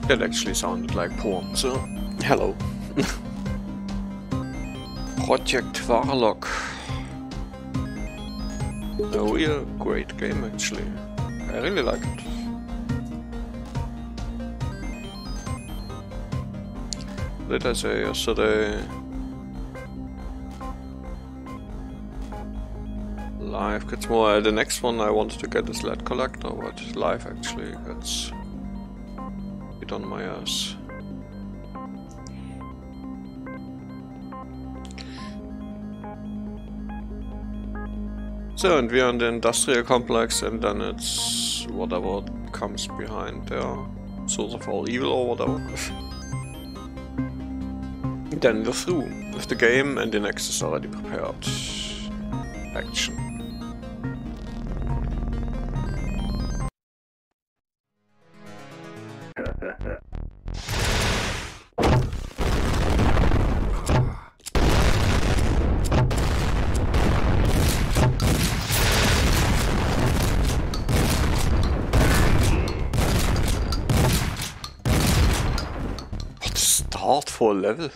That actually sounded like porn, so hello. Project Warlock. A real great game actually. I really like it. Did I say yesterday? Live gets more. The next one I wanted to get is Lead Collector, but live actually gets it on my ass. So, and we are in the industrial complex, and then it's whatever comes behind there, source of all evil or whatever. Then we're through with the game, and the next is already prepared. Action. What a start for a level.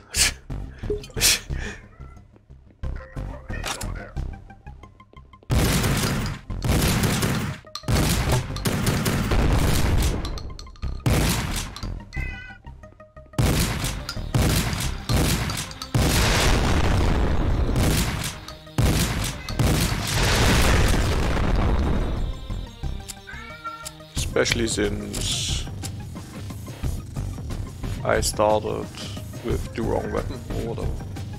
Especially since I started with the wrong weapon or whatever.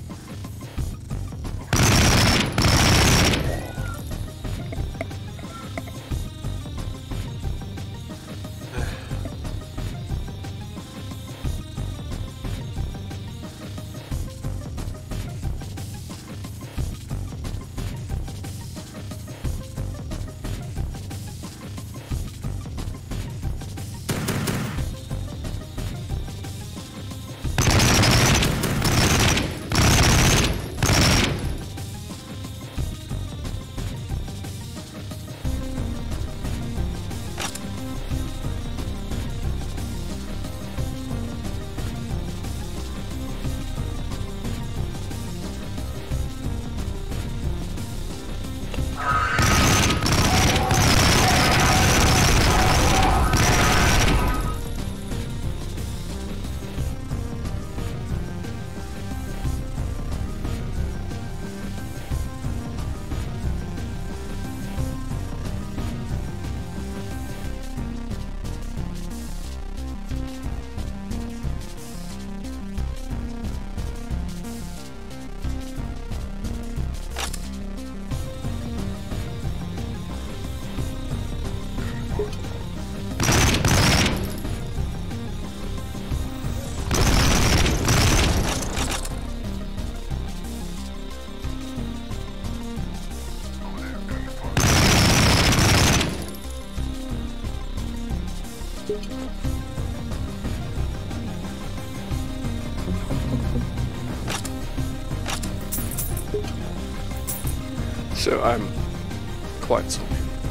So I'm quite sorry.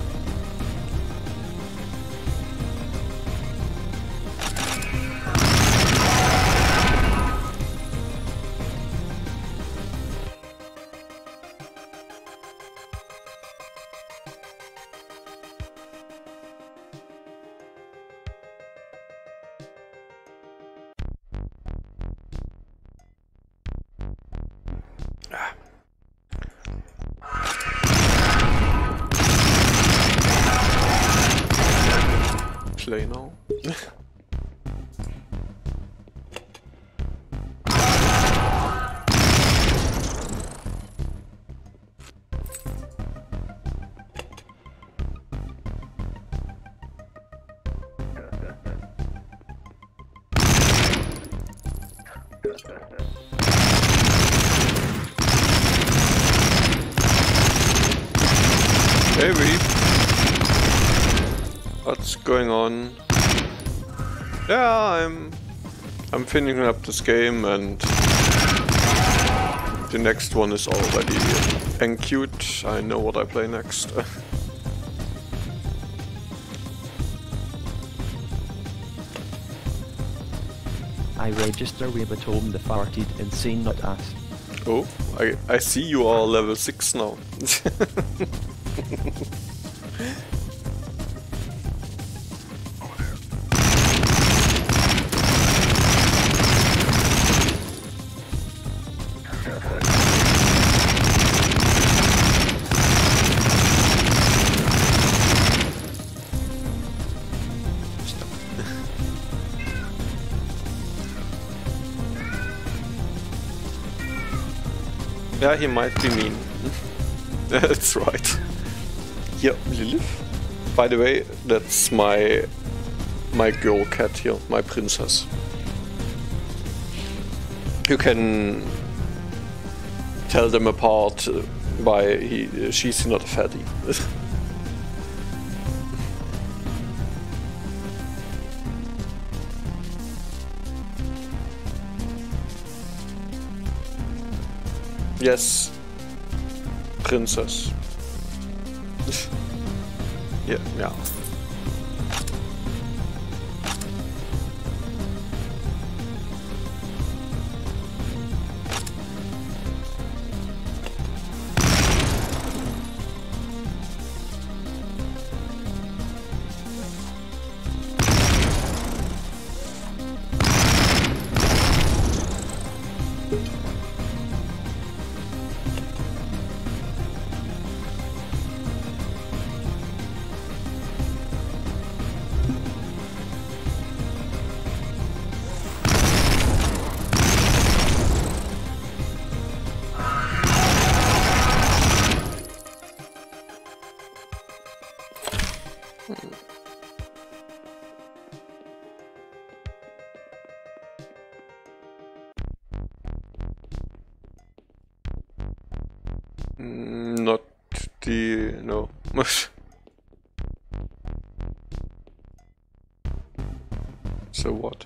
Play now. Maybe. What's going on? Yeah, I'm finishing up this game, and the next one is already enqueued. I know what I play next. I register with at home the farted and seen not asked. Oh, I see you are level 6 now. Yeah, he might be mean. That's right. Yeah, Lilith. By the way, that's my girl cat here, my princess. You can tell them apart by she's not a fatty. Yes, princess. Yeah. Not the... no. So what?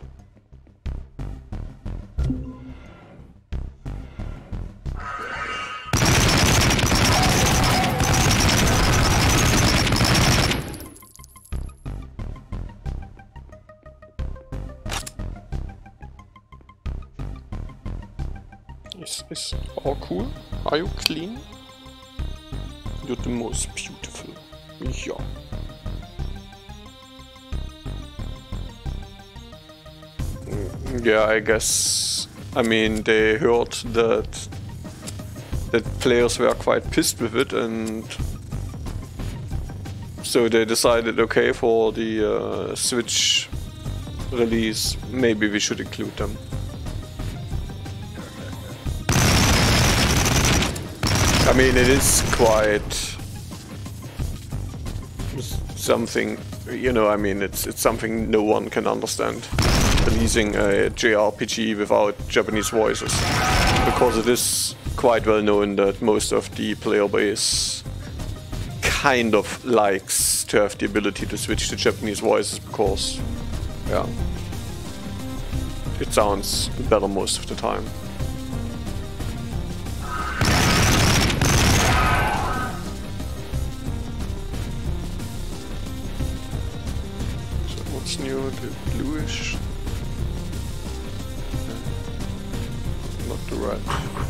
Is this all cool? Are you clean? You're the most beautiful. Yeah. Yeah, I guess. I mean, they heard that players were quite pissed with it, and so they decided, okay, for the Switch release, maybe we should include them. I mean, it is quite something, you know, I mean, it's something no one can understand, releasing a JRPG without Japanese voices, because it is quite well known that most of the player base kind of likes to have the ability to switch to Japanese voices, because, yeah, it sounds better most of the time. What's new? The bluish? Not the red.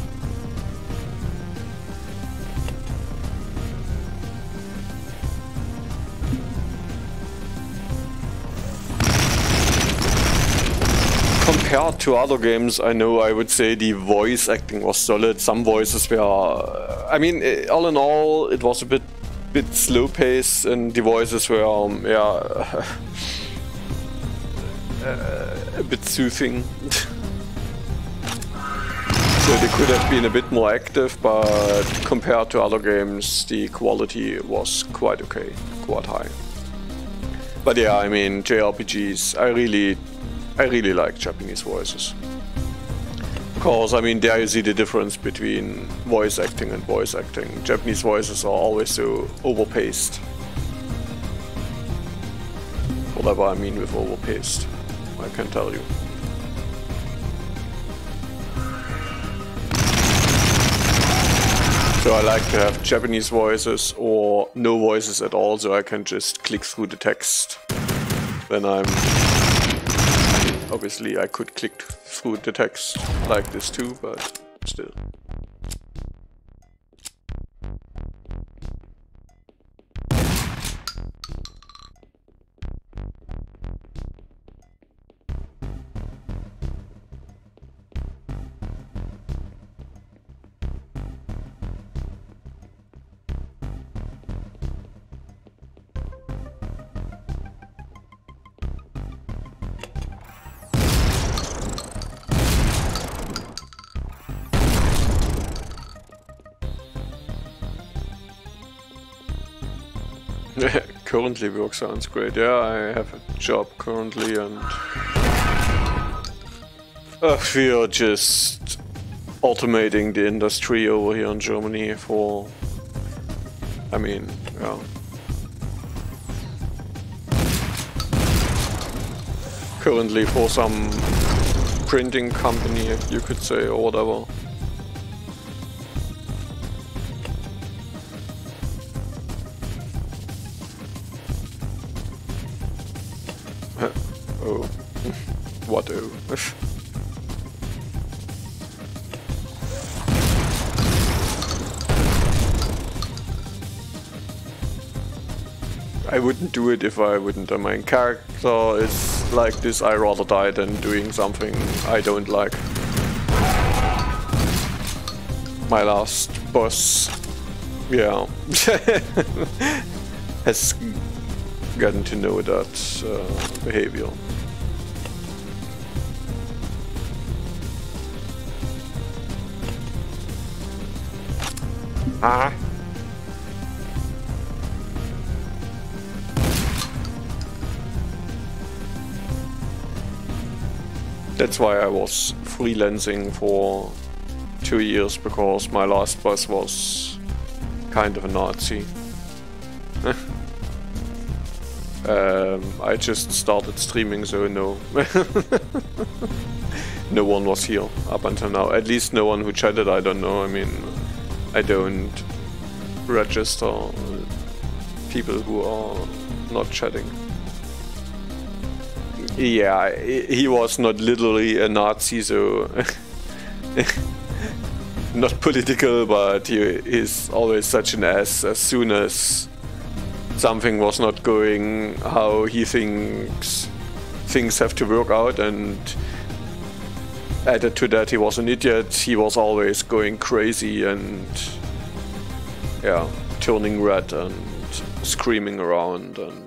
Compared to other games, I know I would say the voice acting was solid. Some voices were... I mean, all in all, it was a bit slow paced, and the voices were, yeah... a bit soothing. So they could have been a bit more active, but compared to other games, the quality was quite okay, quite high. But yeah, I mean, JRPGs, I really like Japanese voices. Because, I mean, there you see the difference between voice acting and voice acting. Japanese voices are always so overpaced. Whatever I mean with overpaced, I can tell you. So I like to have Japanese voices or no voices at all, so I can just click through the text when I'm Obviously I could click through the text like this too, but still. Currently work sounds great. Yeah, I have a job currently and we are just automating the industry over here in Germany for, I mean, yeah. Currently for some printing company, you could say, or whatever. Oh. What oh? I wouldn't do it if I wouldn't. My main character is like this, I rather die than doing something I don't like. My last boss, yeah, has gotten to know that behavior. Ah. That's why I was freelancing for 2 years, because my last boss was kind of a Nazi. I just started streaming, so no. No one was here up until now. At least no one who chatted, I don't know. I mean, I don't register people who are not chatting. Yeah, he was not literally a Nazi, so not political, but he is always such an ass. As soon as something was not going how he thinks things have to work out, and added to that he was an idiot, he was always going crazy and yeah, turning red and screaming around and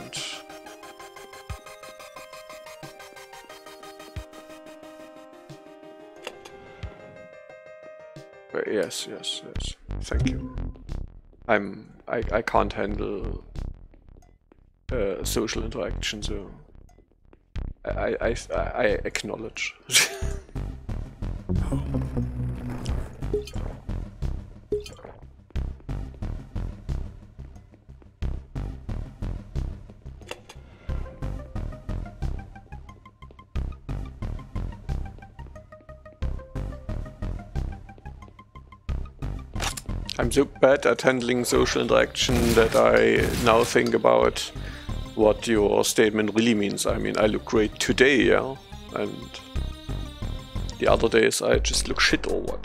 yes, thank you. I can't handle social interaction, so I acknowledge. I'm so bad at handling social interaction that I now think about what your statement really means. I mean, I look great today, yeah, and the other days I just look shit or what?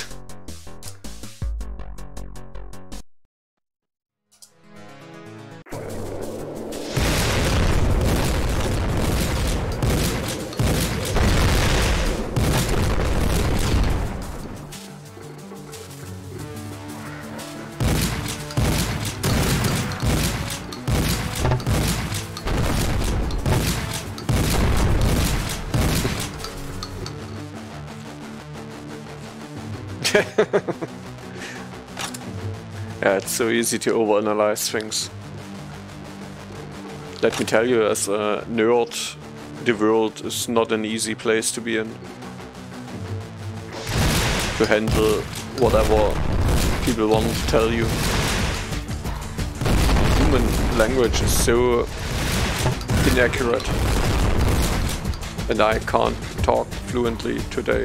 Yeah, it's so easy to overanalyze things. Let me tell you, as a nerd, the world is not an easy place to be in. To handle whatever people want to tell you. Human language is so inaccurate. And I can't talk fluently today.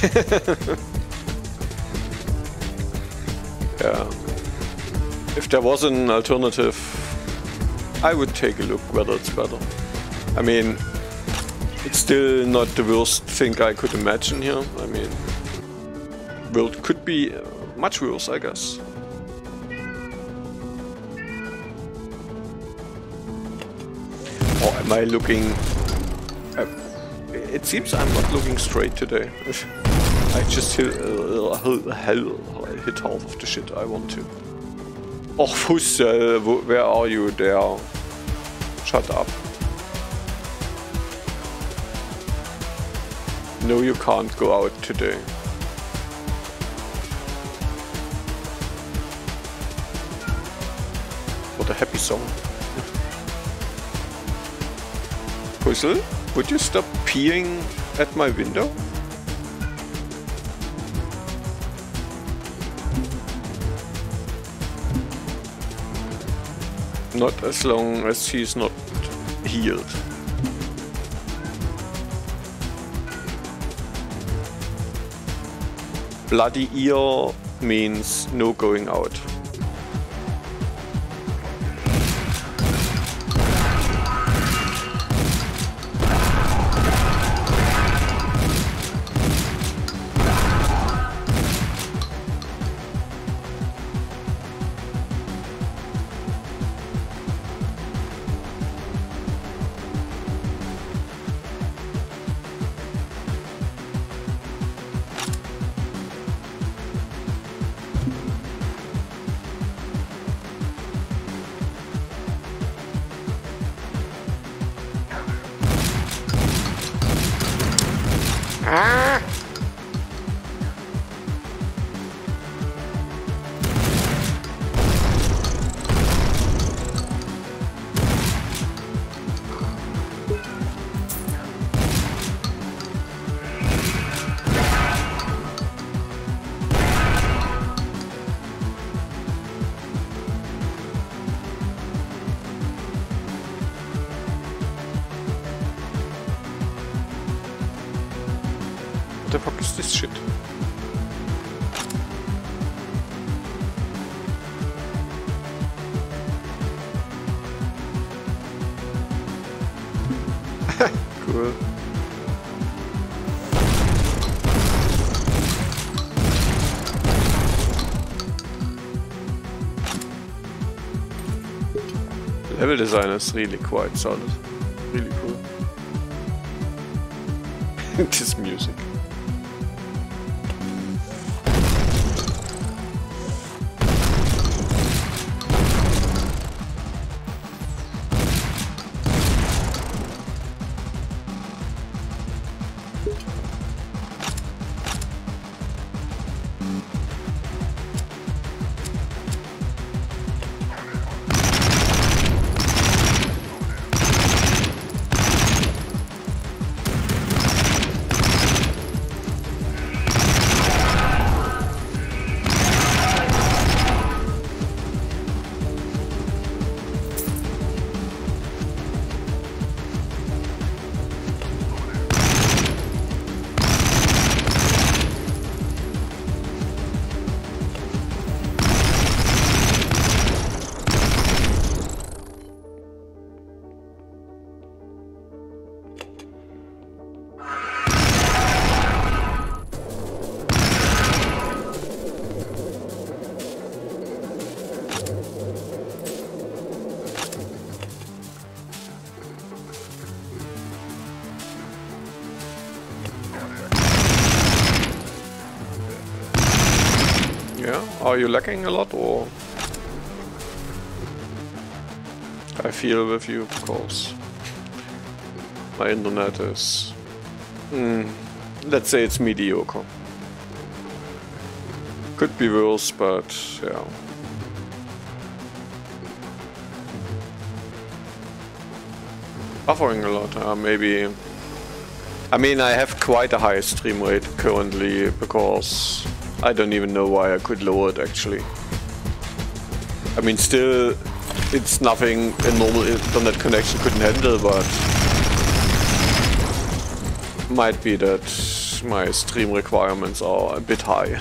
Yeah. If there was an alternative, I would take a look whether it's better. I mean, it's still not the worst thing I could imagine here. I mean, world could be much worse, I guess. Or am I looking... it seems I'm not looking straight today. I just hit half of the shit I want to. Oh, Fussel, where are you there? Shut up. No, you can't go out today. What a happy song. Fussel, would you stop peeing at my window? Not as long as he's not healed. Bloody ear means no going out. What the fuck is this shit? Cool. Level design is really quite solid. Really cool. This music. Yeah, are you lagging a lot or? I feel with you because my internet is, let's say it's mediocre. Could be worse, but yeah. Buffering a lot, maybe. I mean, I have quite a high stream rate currently because I don't even know why I could lower it actually. I mean, still, it's nothing a normal internet connection couldn't handle, but might be that my stream requirements are a bit high.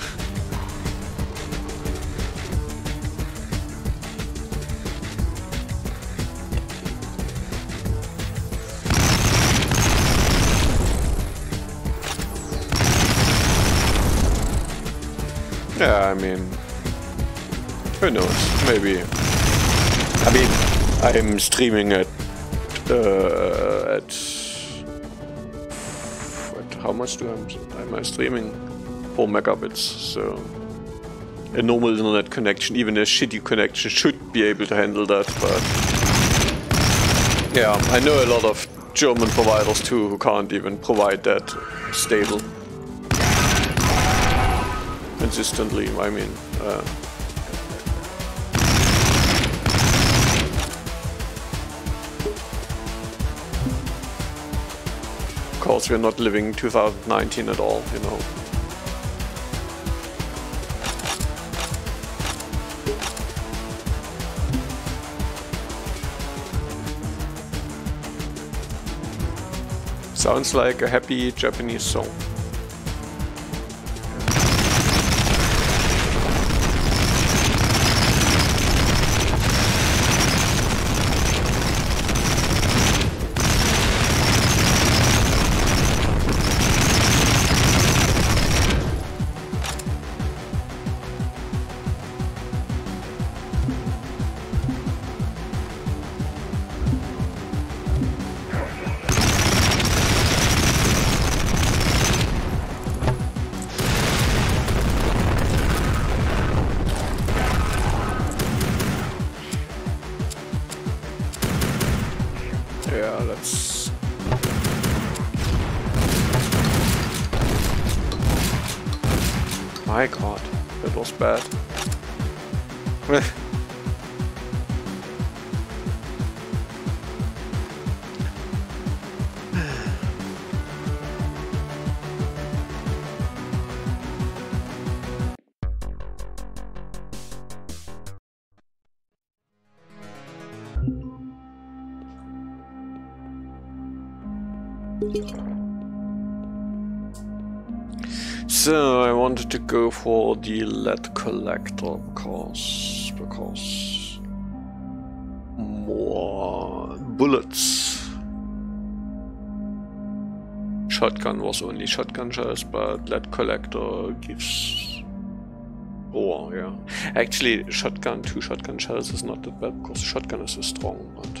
Yeah, I mean, who knows? Maybe. I mean, I'm streaming at how much am I streaming? 4 megabits. So a normal internet connection, even a shitty connection, should be able to handle that. But yeah, I know a lot of German providers too who can't even provide that stable. Consistently, I mean. Of course, we're not living 2019 at all, you know. Sounds like a happy Japanese song. My god, that was bad. So I wanted to go for the lead collector because more bullets. Shotgun was only shotgun shells, but lead collector gives. Oh yeah, actually, shotgun 2 shotgun shells is not that bad because shotgun is so strong. But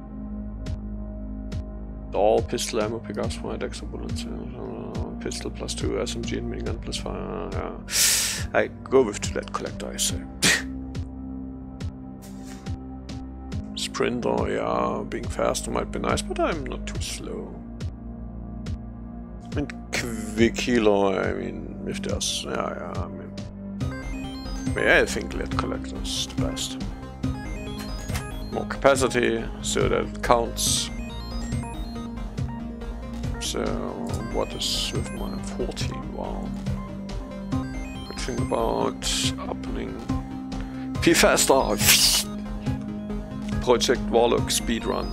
all pistol ammo pickups for my extra bullets. Pistol plus 2, SMG and minigun plus 5. Yeah. I go with the lead collector, I say. Sprinter, yeah, being faster might be nice, but I'm not too slow. And quick healer, I mean, if there's, yeah, I mean, I think lead collector is the best. More capacity, so that it counts. So, what is with my 14? Wow. Good thing about opening. Be faster! Project Warlock speedrun.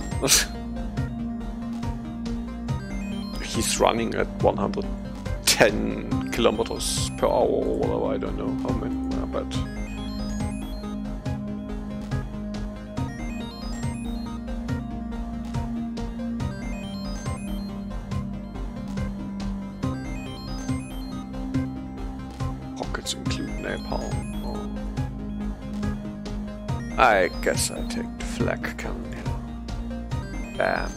He's running at 110 kilometers per hour or whatever, I don't know how many, but. Include napalm. Oh. I guess I take the flak cannon here. Bam.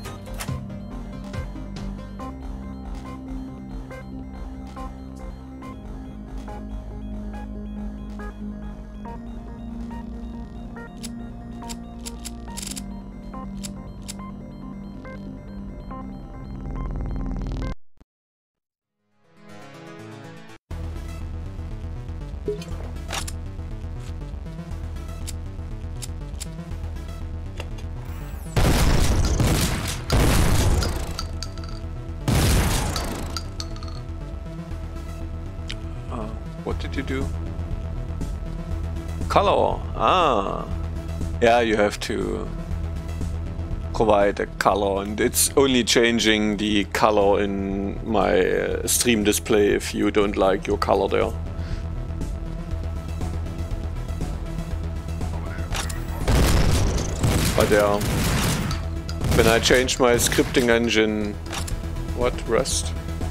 What did you do? Color. Ah. Yeah, you have to provide a color, and it's only changing the color in my stream display if you don't like your color there. But yeah, when I changed my scripting engine, what, rest?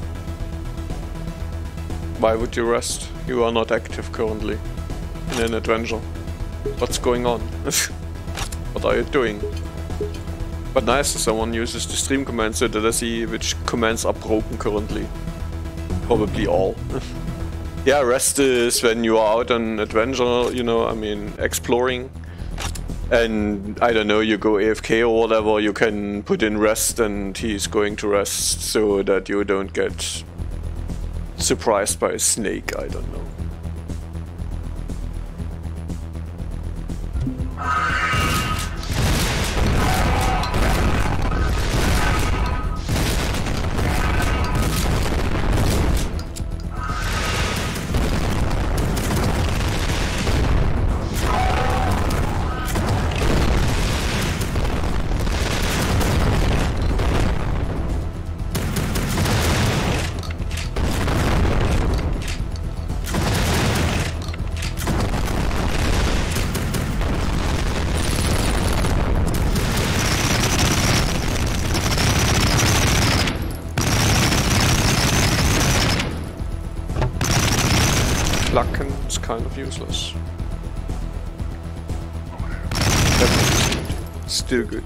Why would you rest? You are not active currently in an adventure. What's going on? What are you doing? But nice, someone uses the stream command so that I see which commands are broken currently. Probably all. Yeah, rest is when you are out on adventure, you know, I mean, exploring. And, I don't know, you go AFK or whatever, you can put in rest and he's going to rest so that you don't get surprised by a snake, I don't know. Is kind of useless. Still good.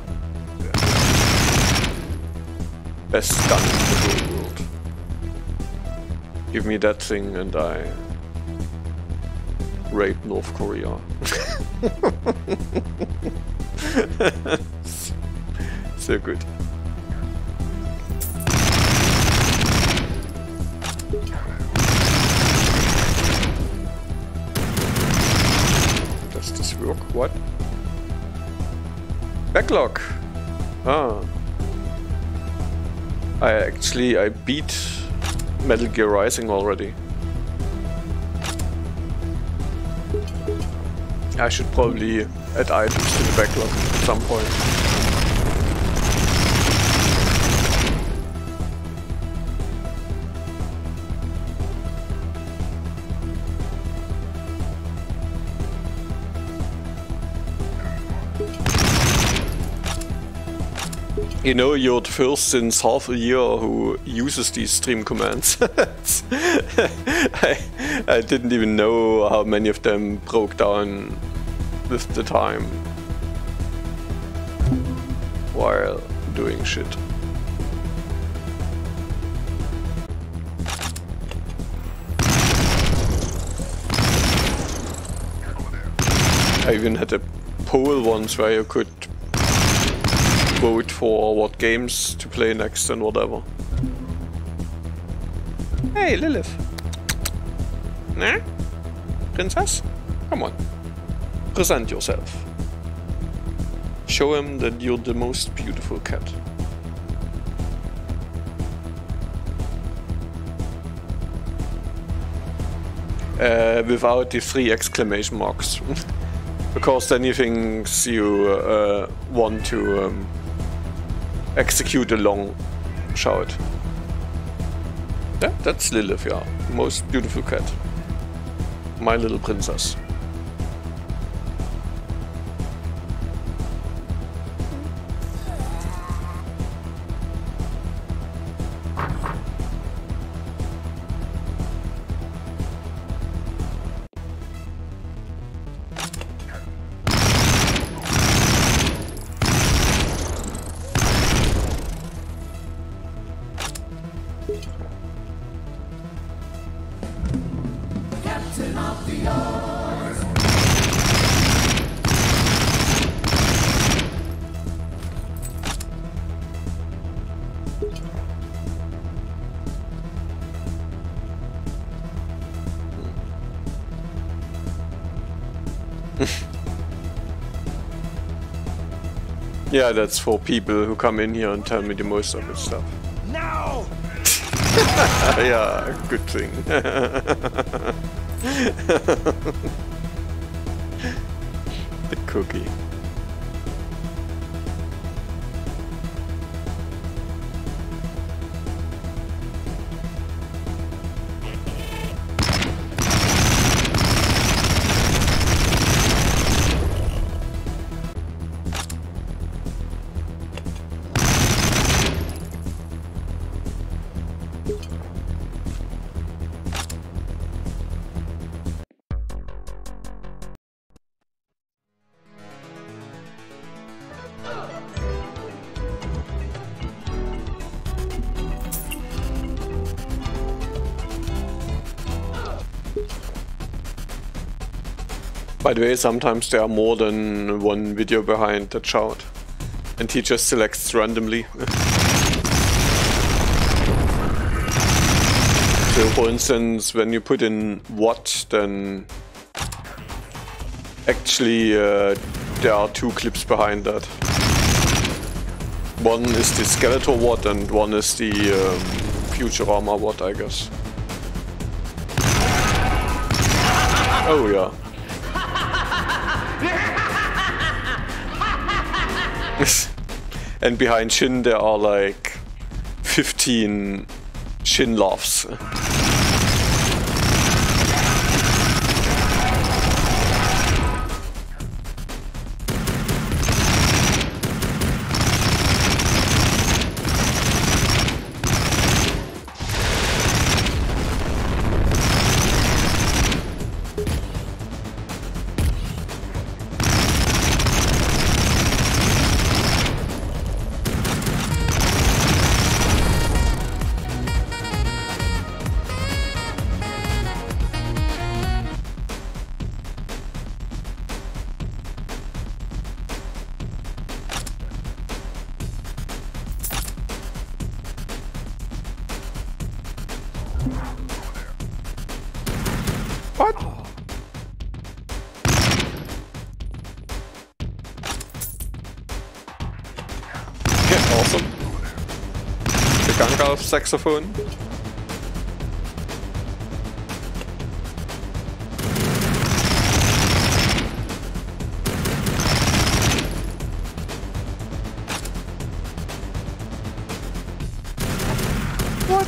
Best gun in the whole world. Give me that thing and I rape North Korea. So good. Does this work? What? Backlog! Ah. I beat Metal Gear Rising already. I should probably add items to the backlog at some point. You know, you're the first since half a year who uses these stream commands. I didn't even know how many of them broke down with the time while doing shit. I even had a poll once where you could vote for what games to play next and whatever. Hey, Lilith. Nah? Princess? Come on. Present yourself. Show him that you're the most beautiful cat. Without the 3 exclamation marks. Because then he thinks you want to execute a long shout. Yeah, that's Lilith, yeah. Most beautiful cat. My little princess. Yeah, that's for people who come in here and tell me the most of it stuff. No! Yeah, good thing. The cookie. By the way, sometimes there are more than one video behind that shout, and he just selects randomly. So for instance, when you put in what, then actually there are two clips behind that. One is the Skeletor what and one is the Futurama what, I guess. Oh yeah. And behind Shin there are like 15 Shin laughs. What? Yeah, awesome. The Gangalf saxophone. What?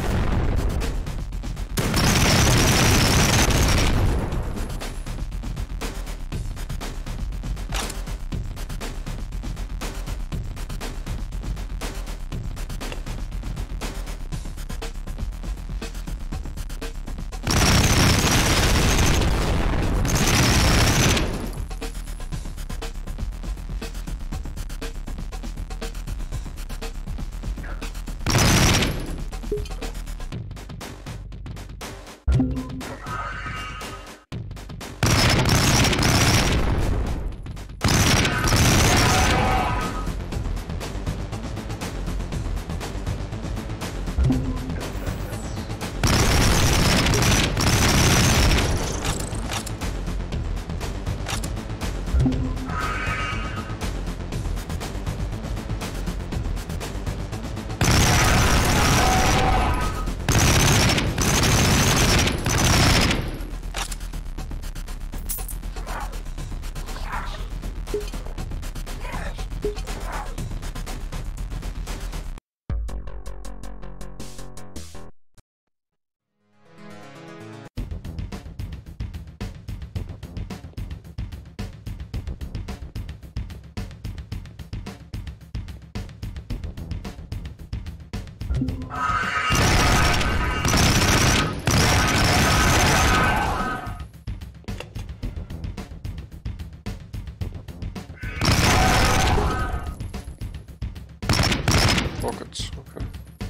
Rockets, okay.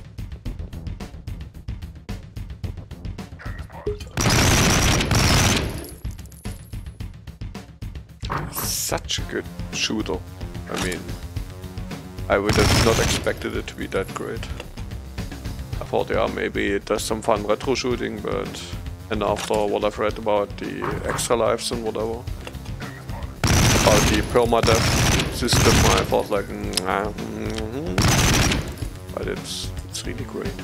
Such a good shooter. I mean, I would have not expected it to be that great. I thought, yeah, maybe it does some fun retro shooting, but... And after what I've read about the extra lives and whatever, about the permadeath system, I thought like, but it's really great.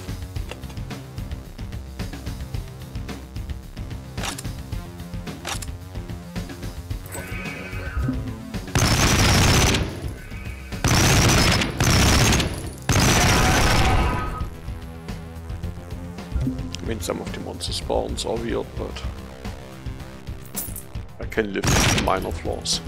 I mean, some of the monster spawns are weird, but I can live with minor flaws.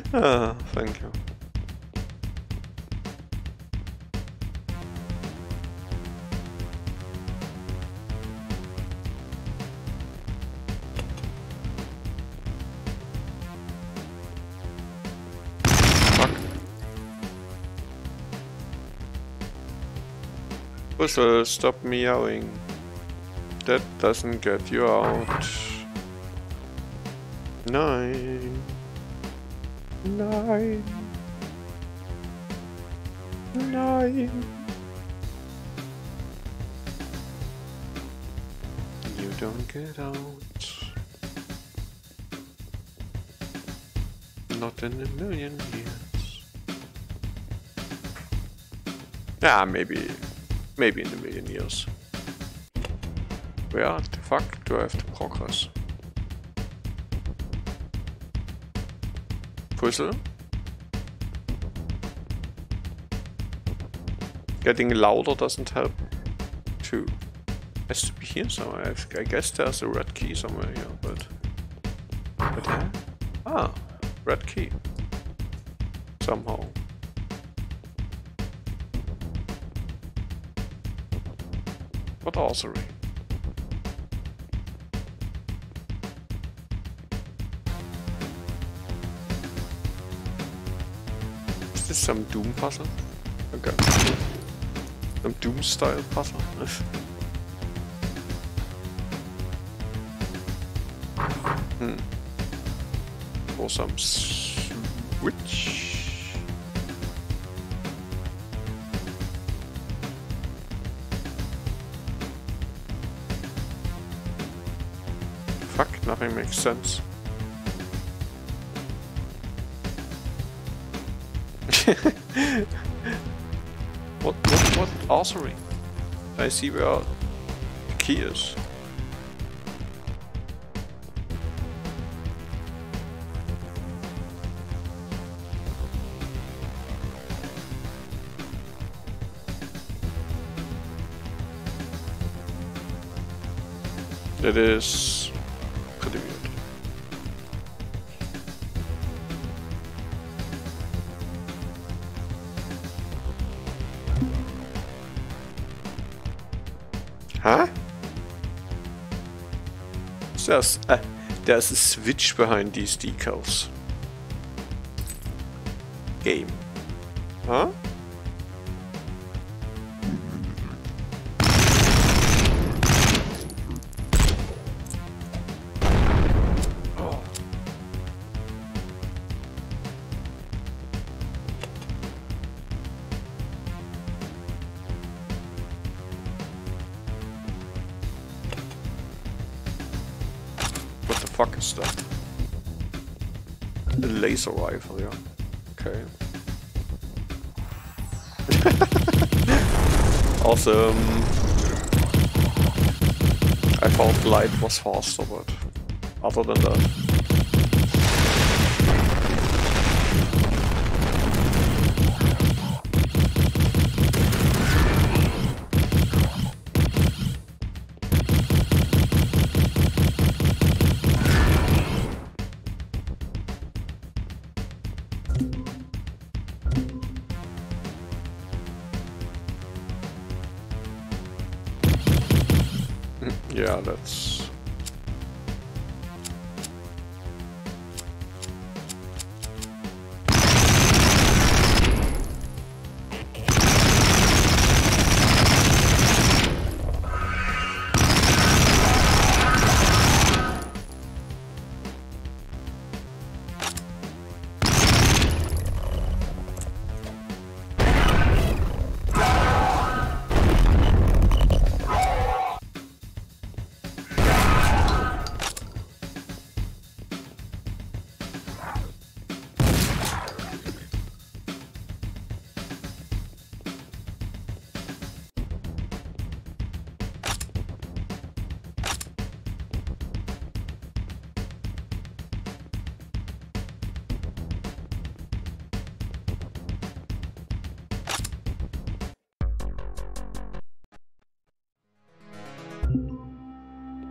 Ah, thank you. Puzzle, stop meowing. That doesn't get you out. 9. 9. 9. You don't get out. Not in a million years. Yeah, maybe in a million years. Where the fuck do I have to progress? Puzzle? Getting louder doesn't help too. Has to be here somewhere. I guess there's a red key somewhere here, but yeah? Ah, red key. Somehow. What archery? Is this some Doom puzzle? Okay. Some Doom style puzzle? Or some switch? Fuck, nothing makes sense. What archery? I see where the key is. It is pretty weird. Huh? There's a switch behind these decals. Game. Huh? Fuck is that? A laser rifle, yeah. Okay. Awesome. I thought light was faster, but other than that. Yeah, that's...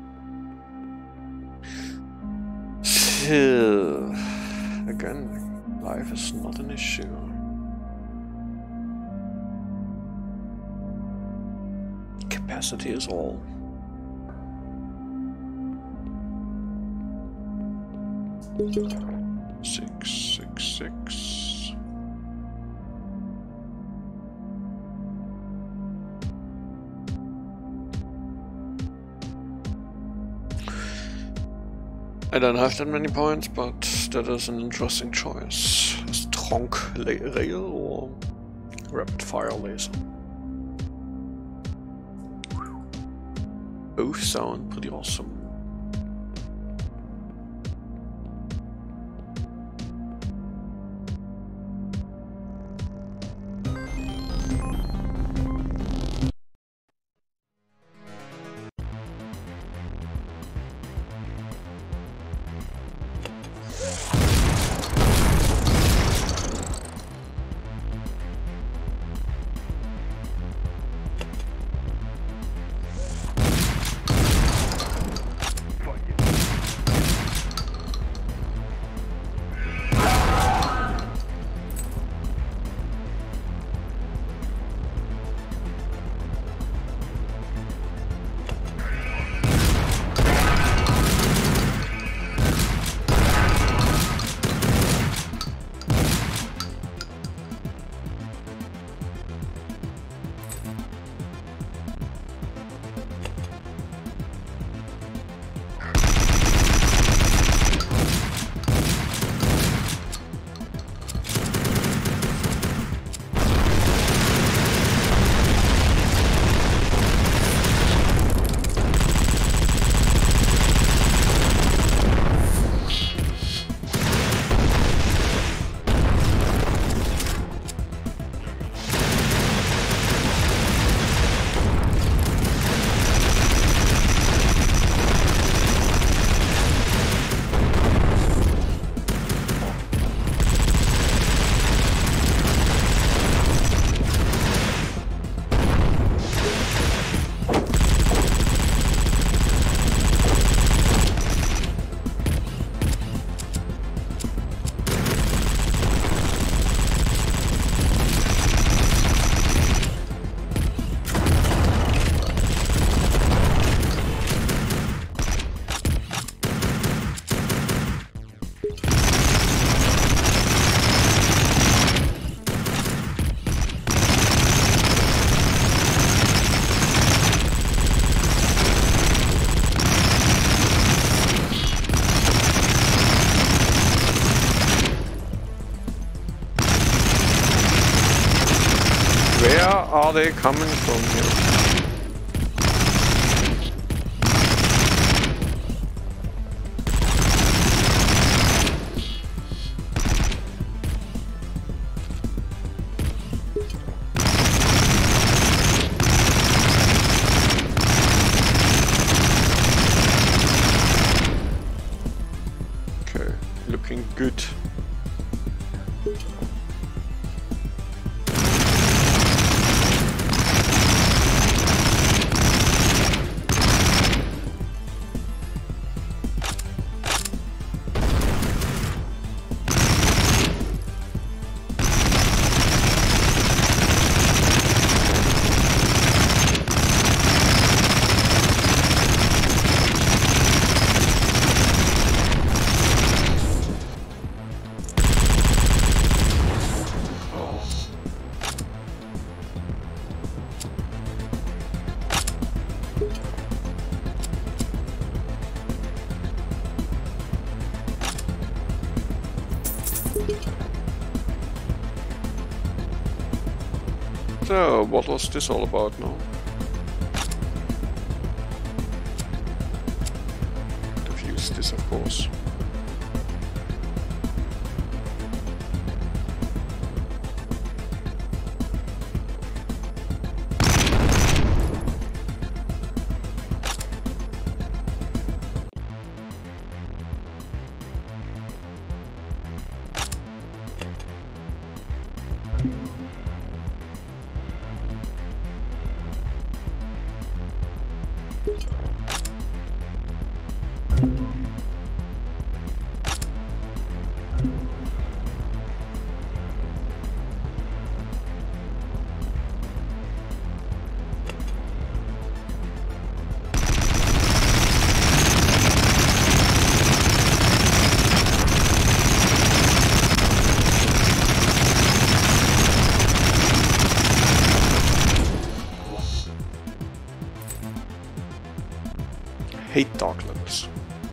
Again. Life is not an issue. Capacity is all. Six. I don't have that many points, but that is an interesting choice. Strong rail or rapid fire laser? Both sound pretty awesome. Where are they coming from here? Okay, looking good. So, what was this all about now? Defuse this, of course. hate Darklands.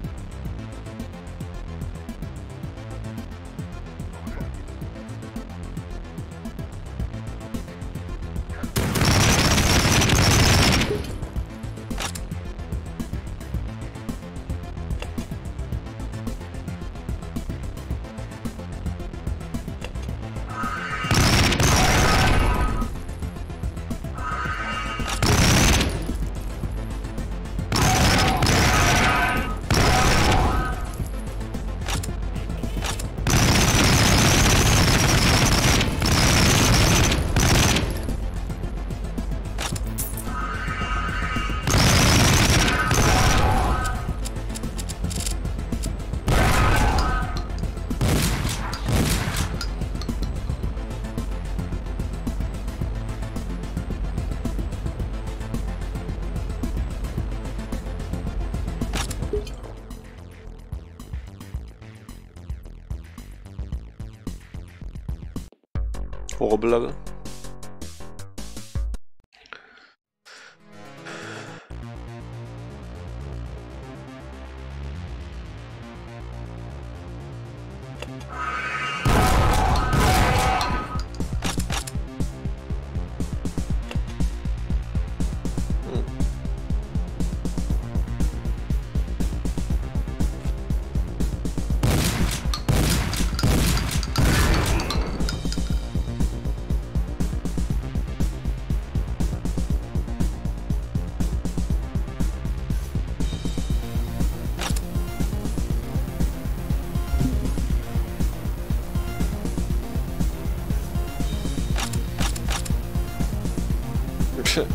Horrible level. Cool.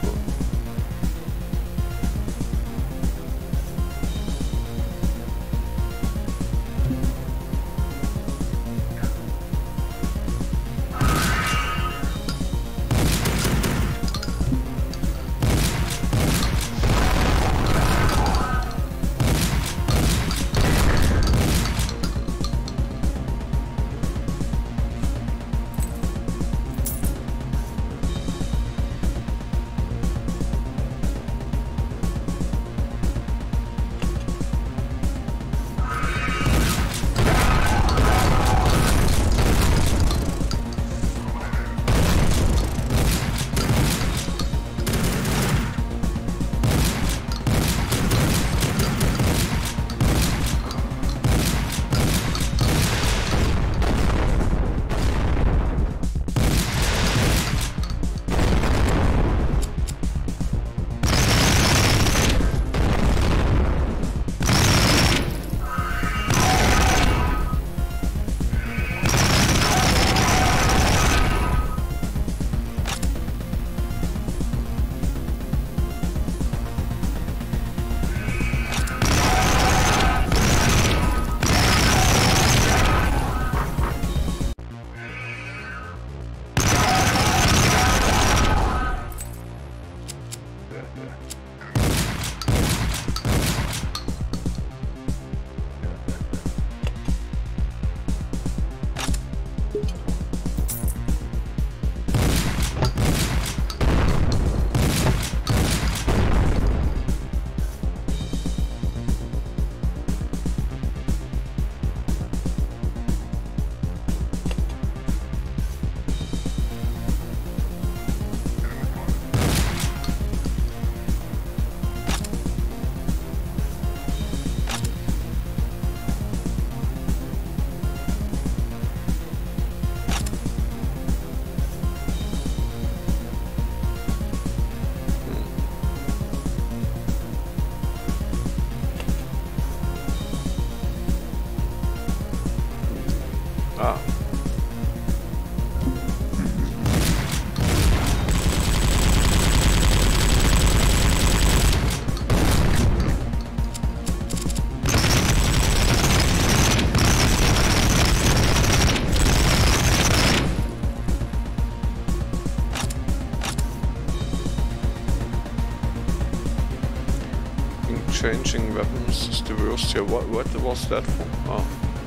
Changing weapons is the worst here. What was that for? Oh.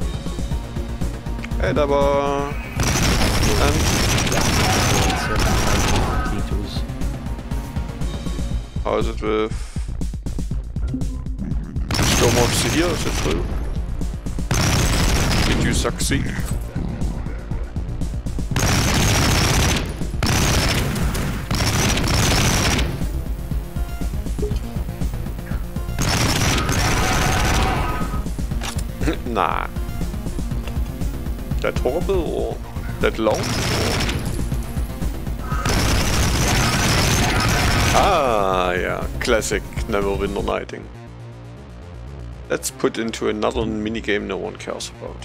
Hey, Dabba! And how is it with Stormops here, is it true? Did you succeed? Nah. That horrible or that long? Ah, yeah, classic Neverwinter Nighting. Let's put into another minigame no one cares about.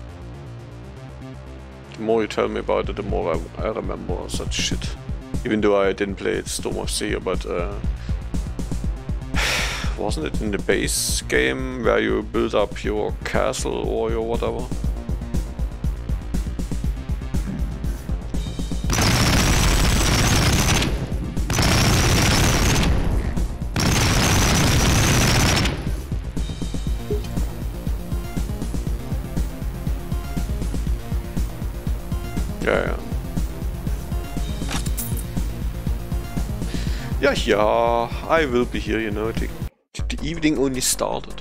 The more you tell me about it, the more I remember such shit. Even though I didn't play it Storm of Sea, but wasn't it in the base game where you build up your castle or your whatever? Yeah, I will be here, you know, the evening only started.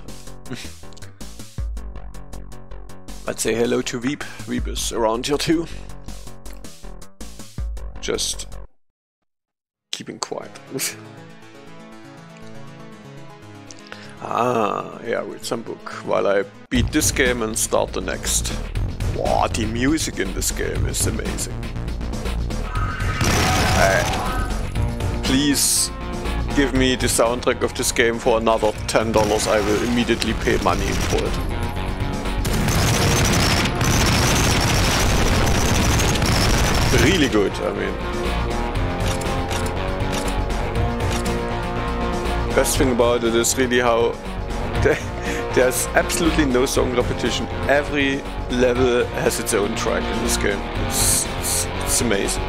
Let's say hello to Veep. Veep is around here too. Just keeping quiet. Yeah, read some book while I beat this game and start the next. Wow, the music in this game is amazing. Please give me the soundtrack of this game for another $10. I will immediately pay money for it. Really good, I mean. Best thing about it is really how there's absolutely no song repetition. Every level has its own track in this game. It's amazing.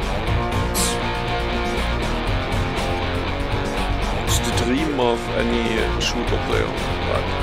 Dream of any shooter player. Right.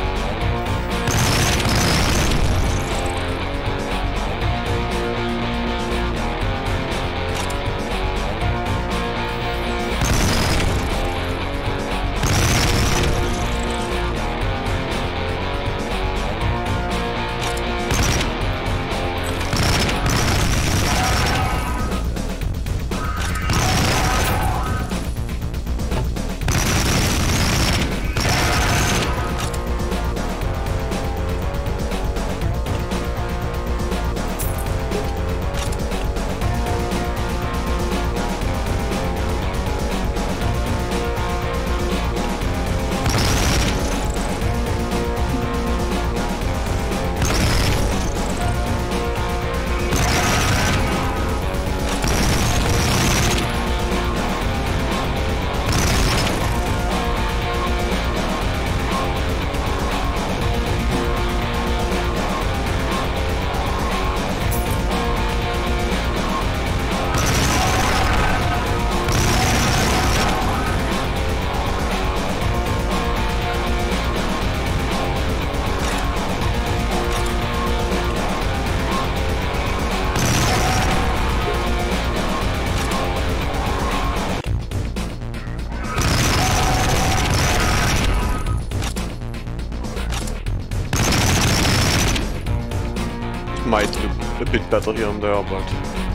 Might look a bit better here and there, but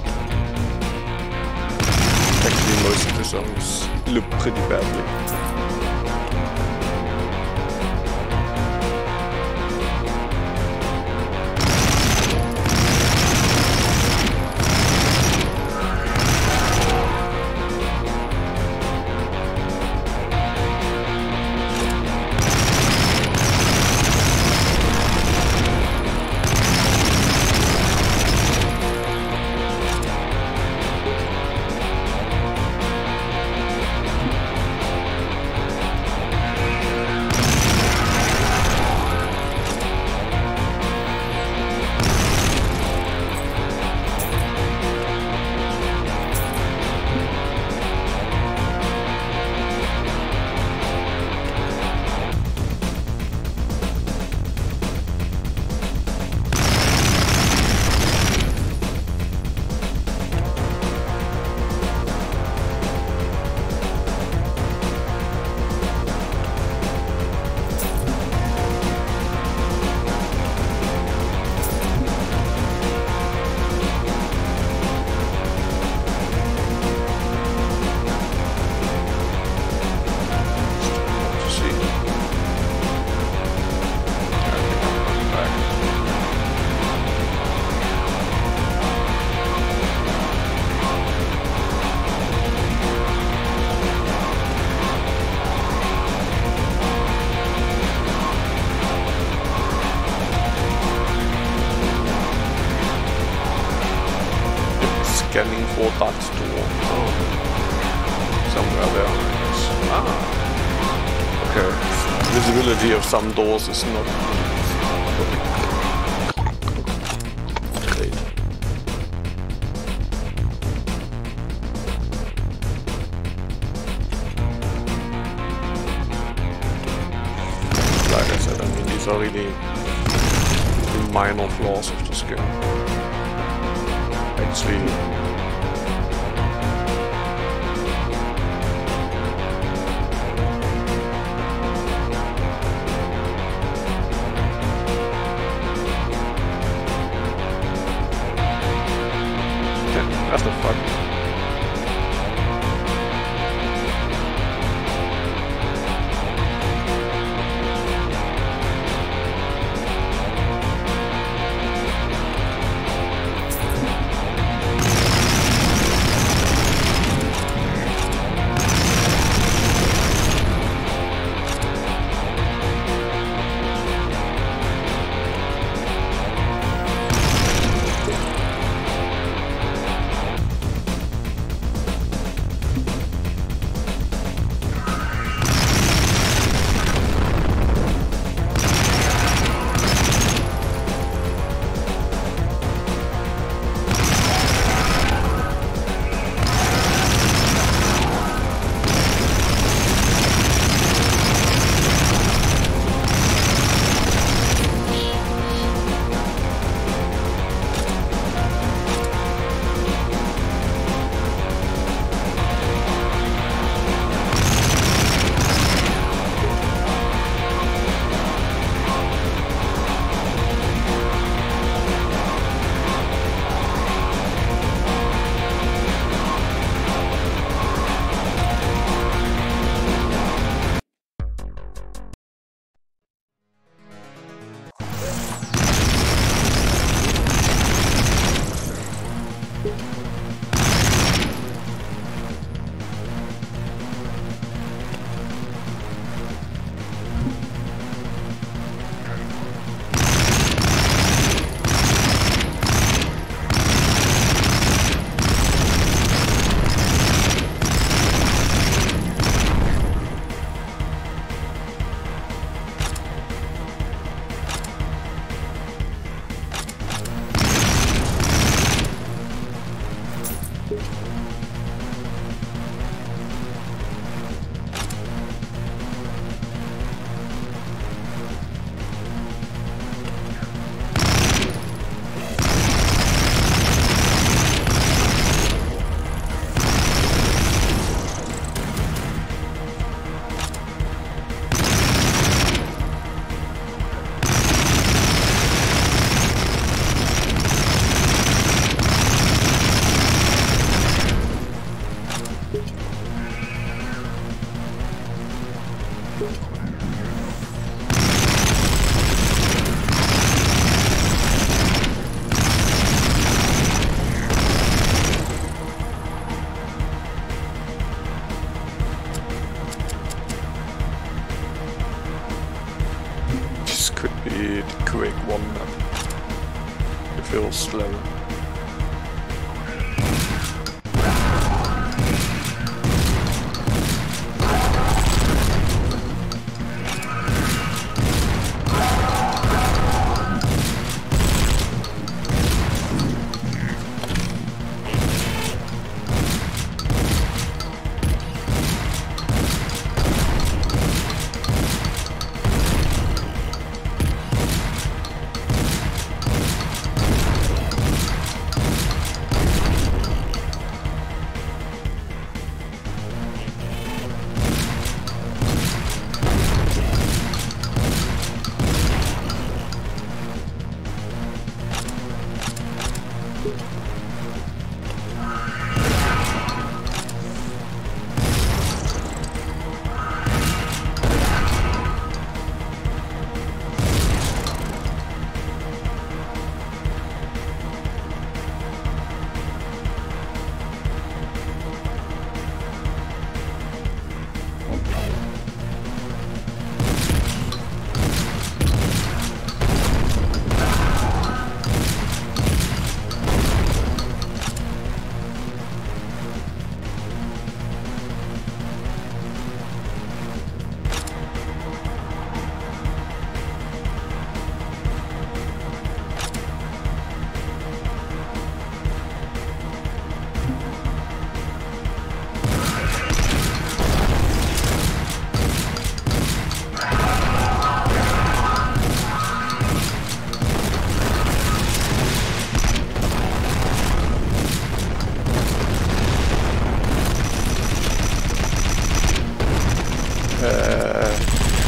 actually most of the songs look pretty badly. or that door. Oh. Somewhere there, I guess. Ah. Okay. Visibility of some doors is not great. Like I said, I mean, these are really the minor flaws of this game. Actually, what the fuck? the Quake 1 map. It feels slow.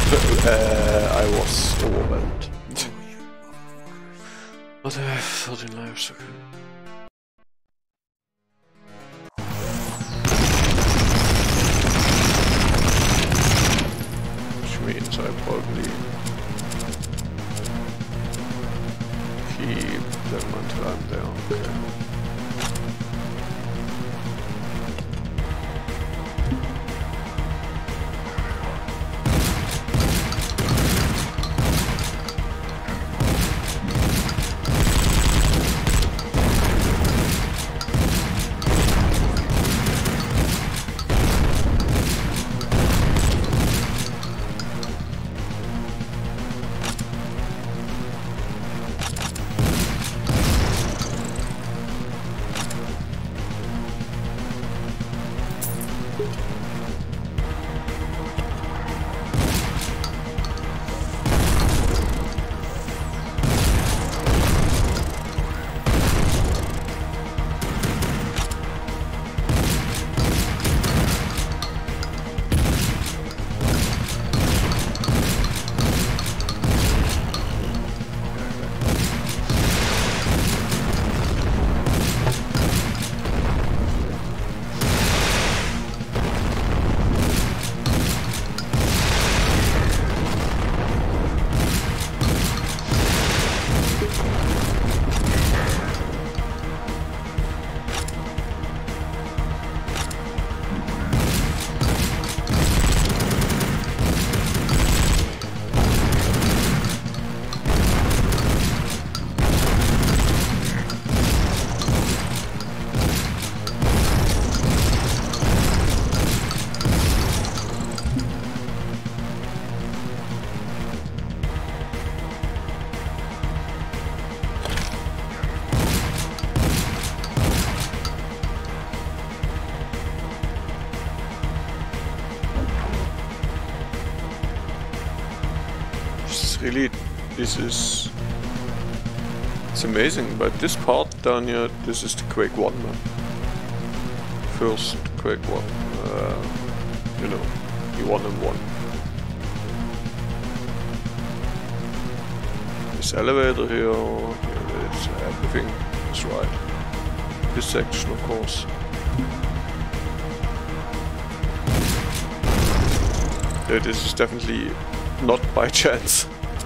I was overwhelmed. But I have 13 lives, okay. Which means I probably keep them until I'm there, okay. Really, it's amazing, but this part down here, this is the Quake 1 map. First Quake 1, you know, the 1-on-1. This elevator here, it's everything is right. This section, of course. This is definitely not by chance.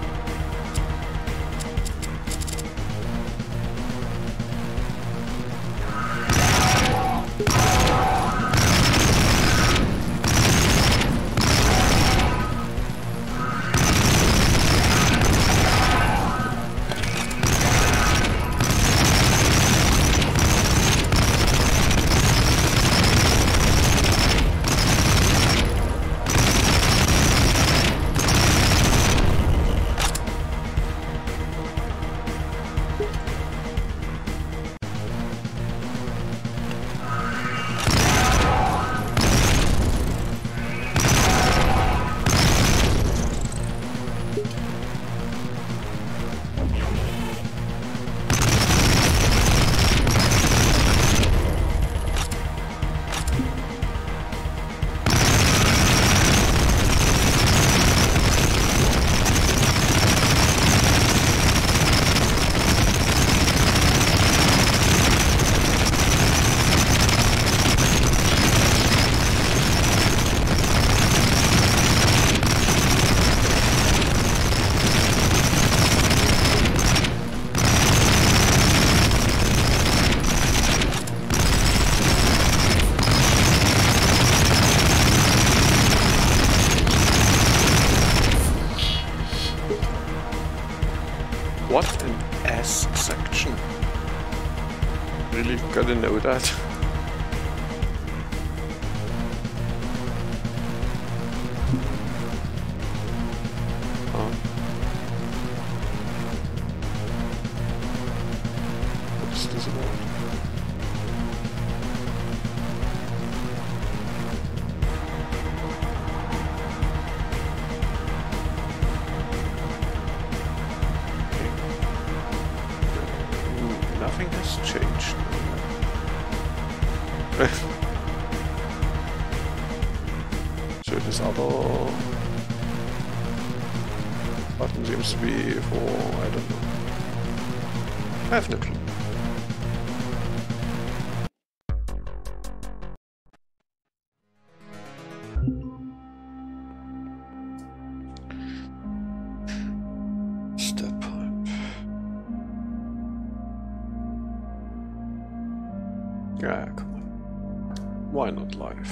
What an S section. Really gotta know that. What is this about? Nothing has changed. So this other button seems to be for, I don't know. I have no clue. Step pipe. Yeah, come on. Why not live?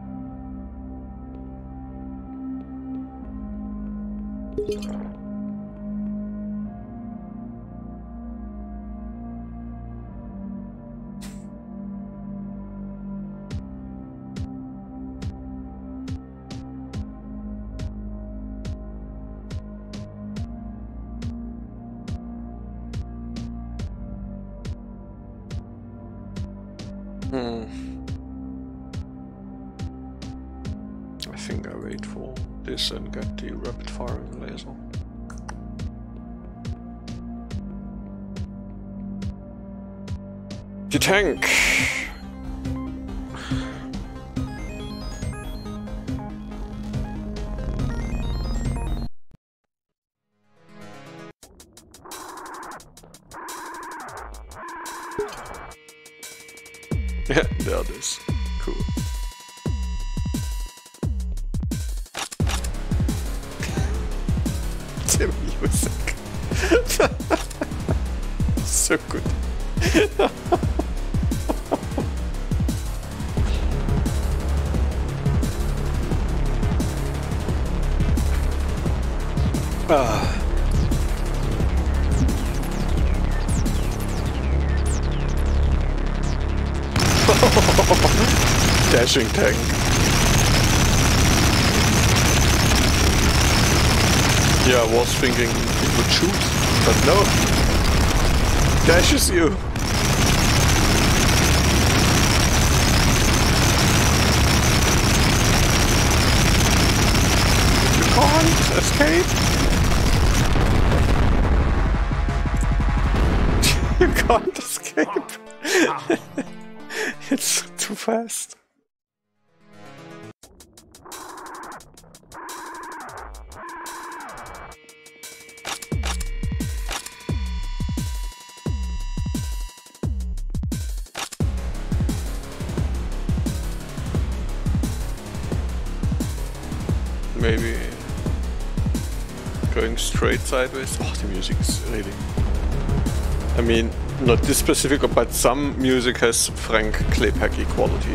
I think I wait for this and get the rapid firing laser. The tank! Yeah, there it is. Cool. The music. So good. Dashing tank. Yeah, I was thinking it would shoot, but no. Dashes you. You can't escape. You can't escape. It's too fast. Maybe going straight sideways. Oh, the music is really... I mean, not this specific, but some music has Frank Klepacki quality.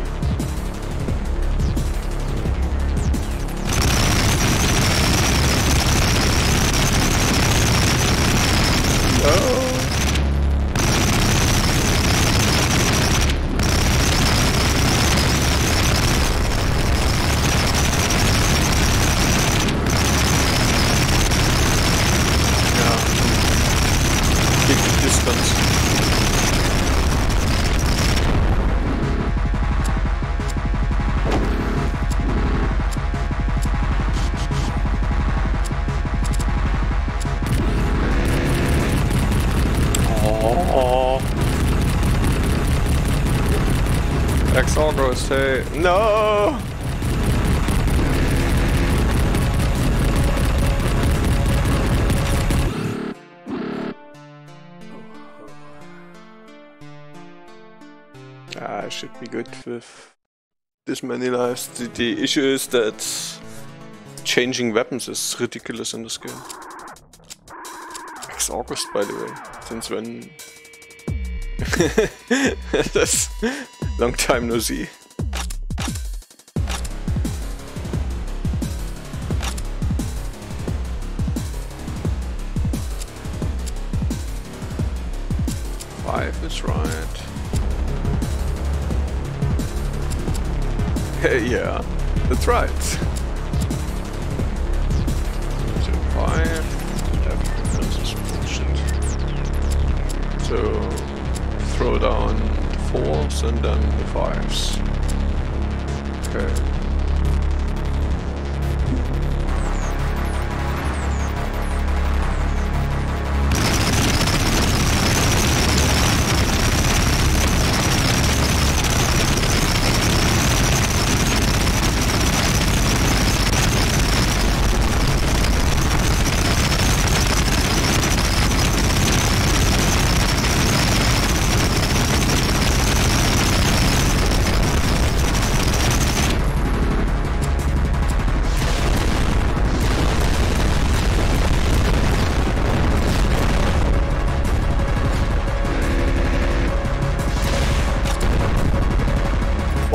Oh. X-August, hey. No! I should be good with this many lives. The issue is that changing weapons is ridiculous in this game. X-August, by the way. Since when? That's long time no see. Five is right. Yeah, that's right. So 5. This is bullshit. So throw down the 4s and then the 5s. Okay.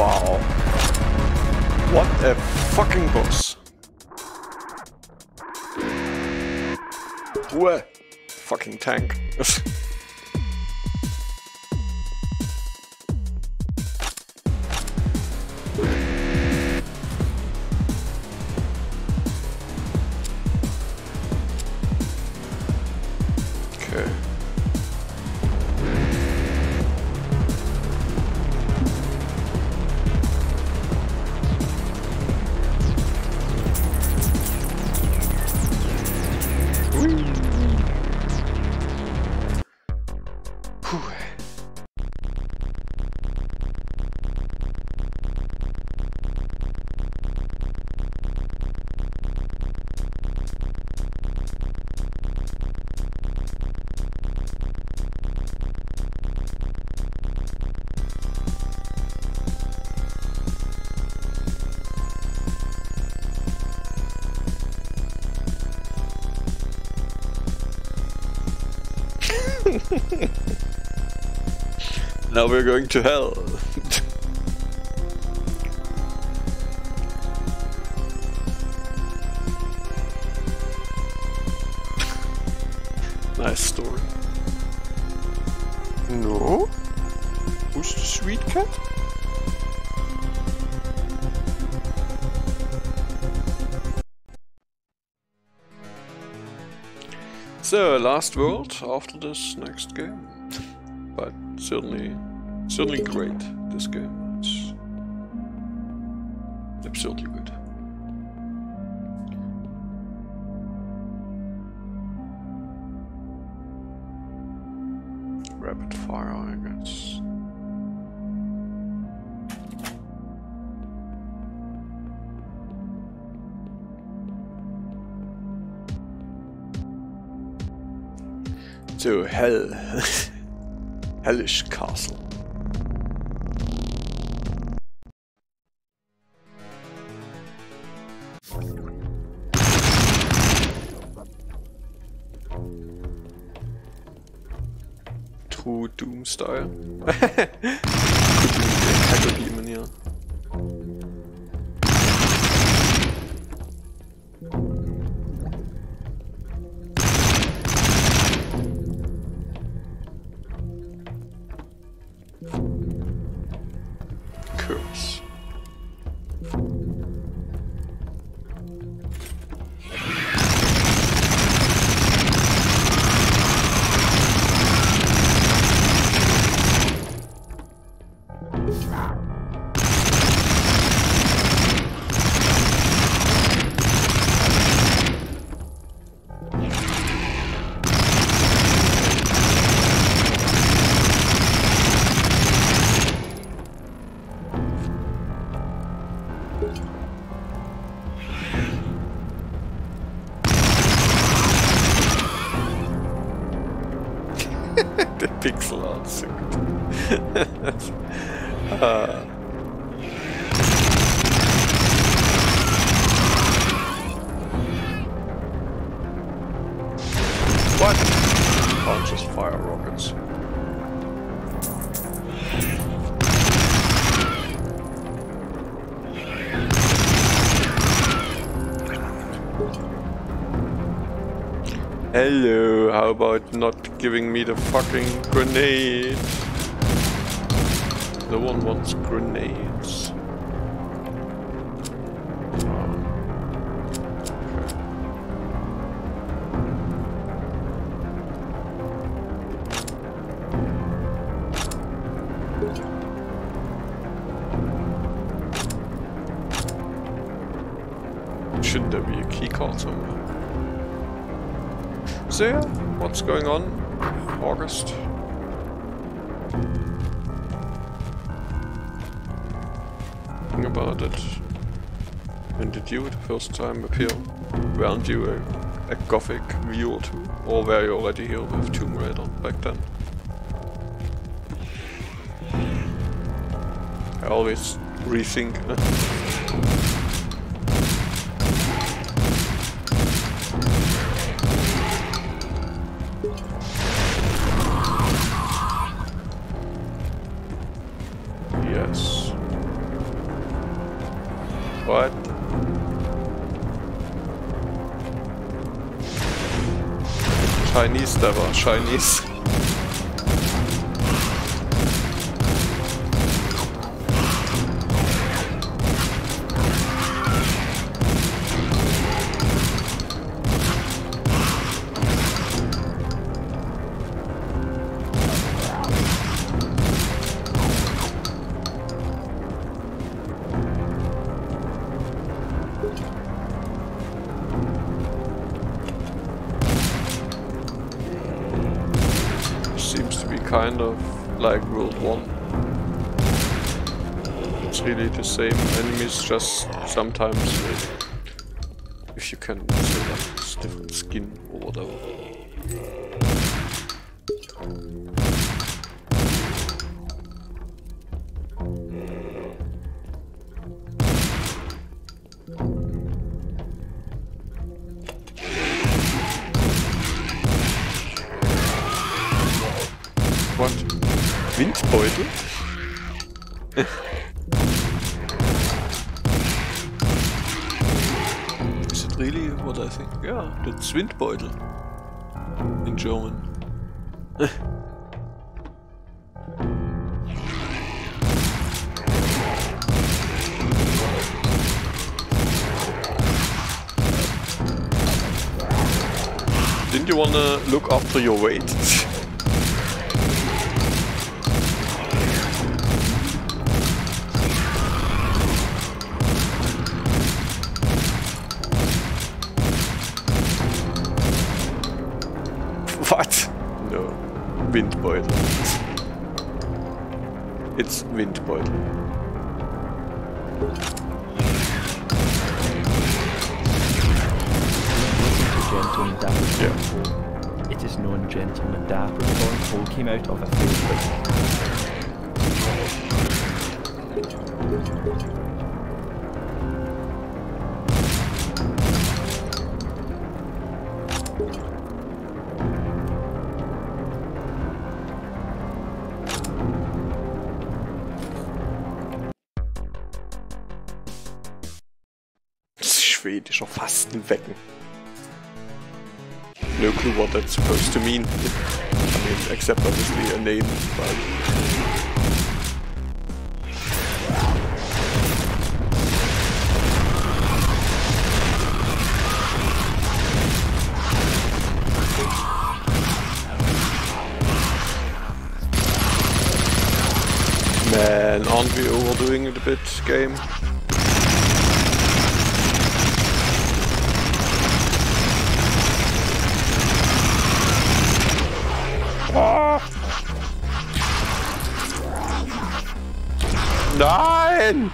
Wow. What a fucking boss. What? Fucking tank. Okay. Now we're going to hell. Nice story. No? Who's the sweet cat? So, last world after this next game. But certainly great, this game. It's absurdly good. Rapid fire, I guess. So, hell. Hellish Castle. True Doom style. Could be Hacker Demon here. Curse. The pixel art suit. What? Can't just fire rockets. Hello, how about not giving me the fucking grenade? No one wants grenades. Shouldn't there be a keycard somewhere? So yeah, what's going on? August. Think about it. When did you the first time appear? Weren't you a Gothic viewer too? Or were you already here with Tomb Raider back then? I always rethink. Yes. What? Chinese, der war Chinese. Kind of like World 1. It's really the same enemies, just sometimes if you can say that, it's different skin or whatever. Windbeutel? Is it really what I think? Yeah, that's Windbeutel in German. Didn't you wanna look after your weight? What? No. Windbeutel. It's Windbeutel. Gentleman Dapper. Yeah. It is known Gentleman Dapper Hole came out of a Facebook. Schwedischer Fastenwecken. No clue what that's supposed to mean. I mean, except obviously a name, but... Man, aren't we overdoing it a bit, game? Nein!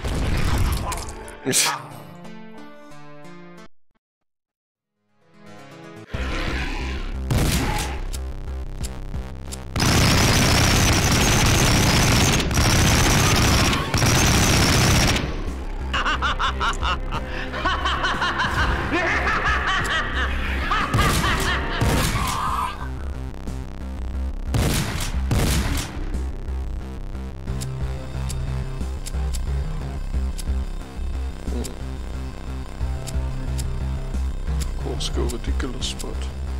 Go ridiculous, but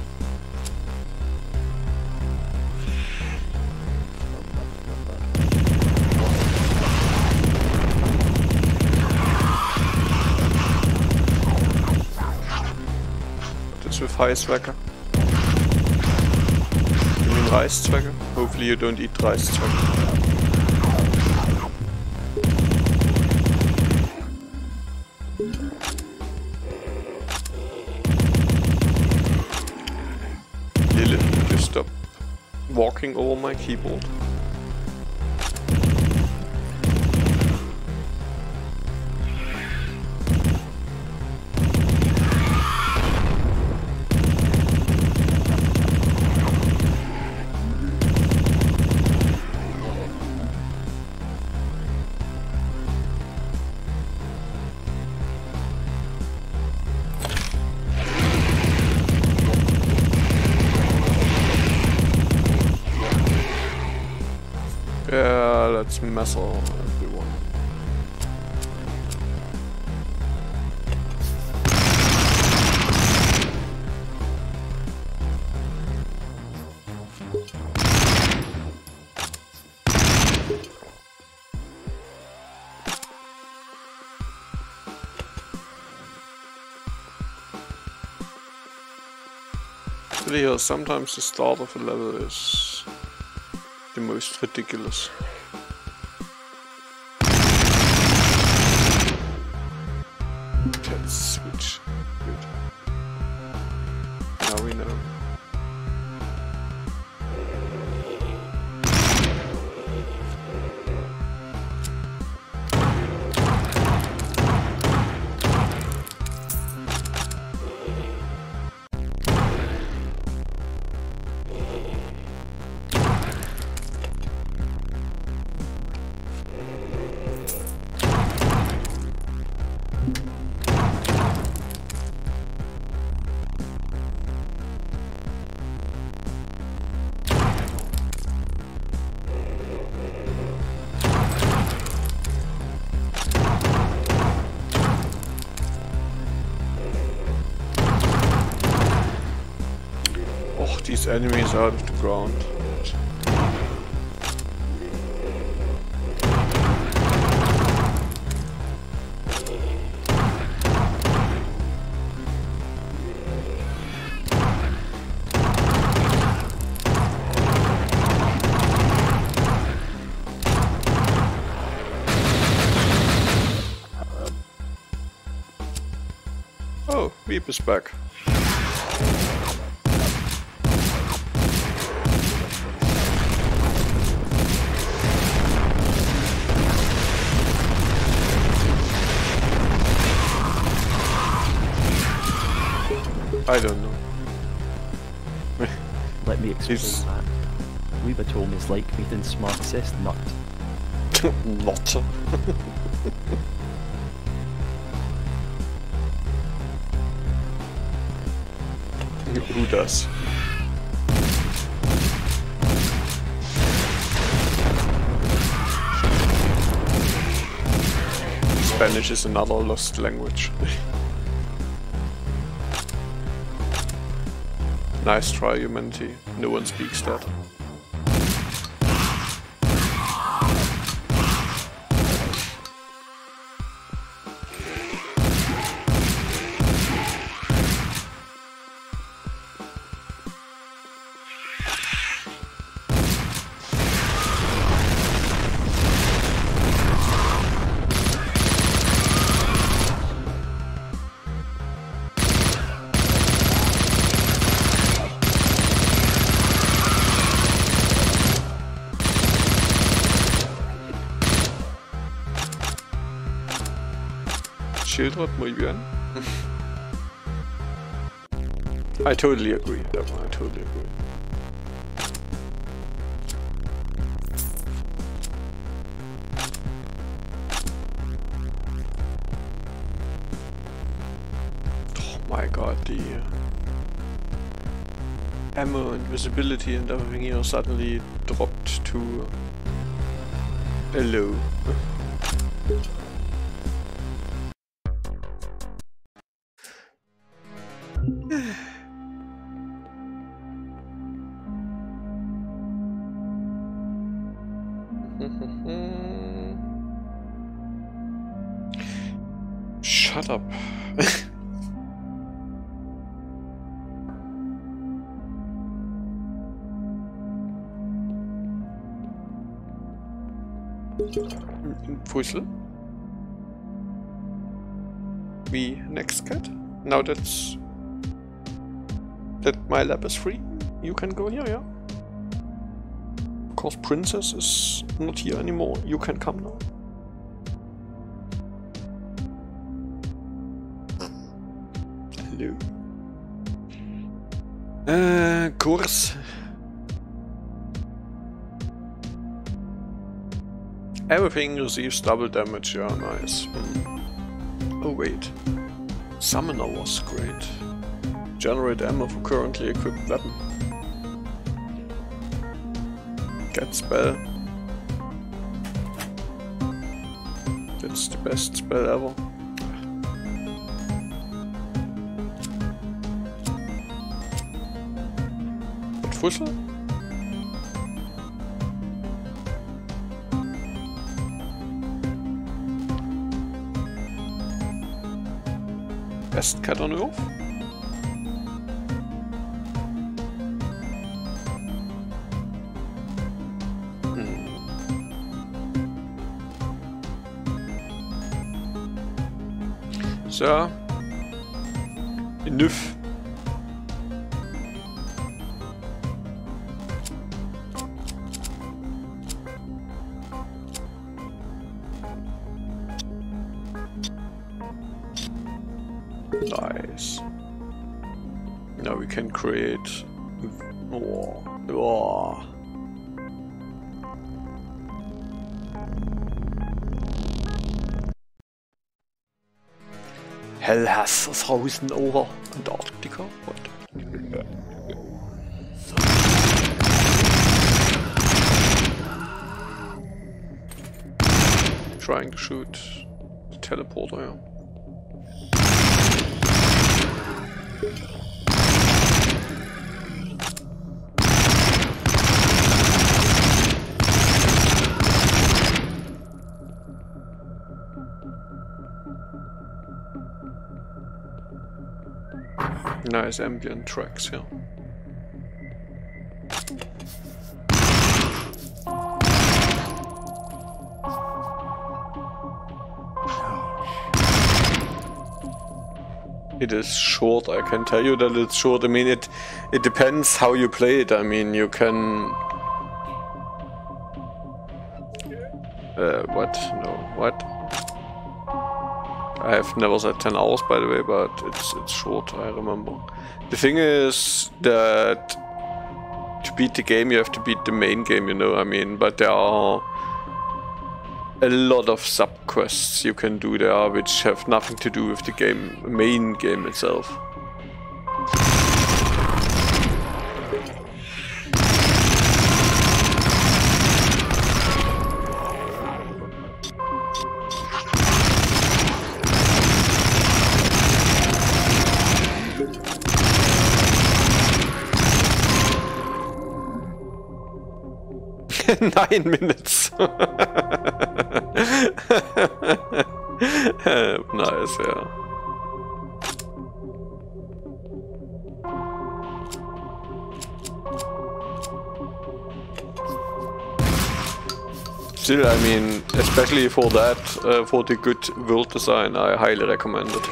that's with Reißzwecke. You mean Reißzwecke? Hopefully you don't eat Reißzwecke. Stop walking over my keyboard. Yeah, let's mess everyone. Really here, sometimes the start of a level is the most ridiculous. Let's switch. Good. Now we know. These enemies out of the ground. Oh, Veep is back. I don't know. Let me explain that. Weebatome is like meeting Smartest Nut. Not. Who does? Spanish is another lost language. Nice try, humanity. No one speaks that. Schildert, muy bien. I totally agree, that one, I totally agree. Oh my god, the ammo and visibility and everything here suddenly dropped to a low. Shut up. Fussel? Me next cat? Now that my lab is free, you can go here, yeah? Of course, Princess is not here anymore. You can come now. Hello. Course. Everything receives double damage, yeah, nice. Oh wait. Summoner was great. Generate ammo for currently equipped weapon. Get spell. That's the best spell ever. What Fussel? Best cat on earth? So. Enough. Nice. Now we can create. Oh. Hell has 1,000 over Antarctica? What? Trying to shoot the teleporter, yeah. Nice ambient tracks here. It is short, I can tell you that it's short. I mean, it depends how you play it. I mean, you can... what? No, what? I have never said 10 hours, by the way, but it's short, I remember. The thing is that to beat the game, you have to beat the main game, you know, I mean, but there are a lot of sub-quests you can do there, which have nothing to do with the main game itself. Nine minutes. Nice, yeah. Still, I mean, especially for that, for the good world design, I highly recommend it.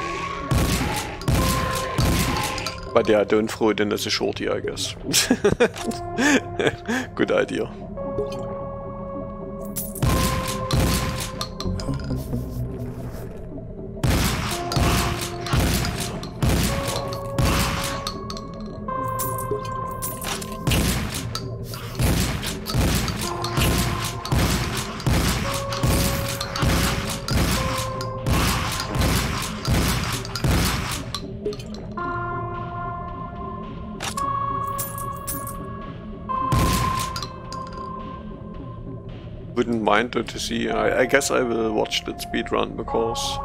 But yeah, don't throw it in as a shorty, I guess. Good idea. Wouldn't mind to see. I guess I will watch that speedrun because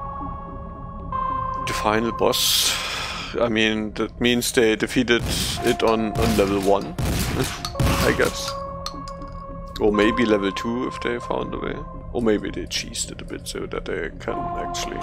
the final boss, I mean, that means they defeated it on level 1, I guess. Or maybe level 2 if they found a way. Or maybe they cheesed it a bit so that they can actually...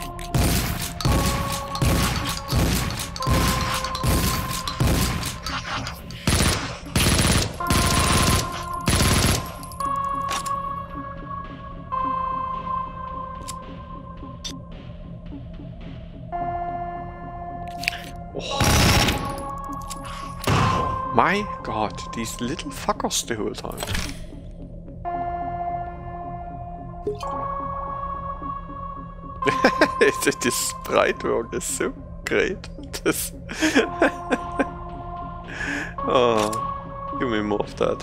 My god, these little fuckers the whole time. This sprite work is so great. This oh, give me more of that.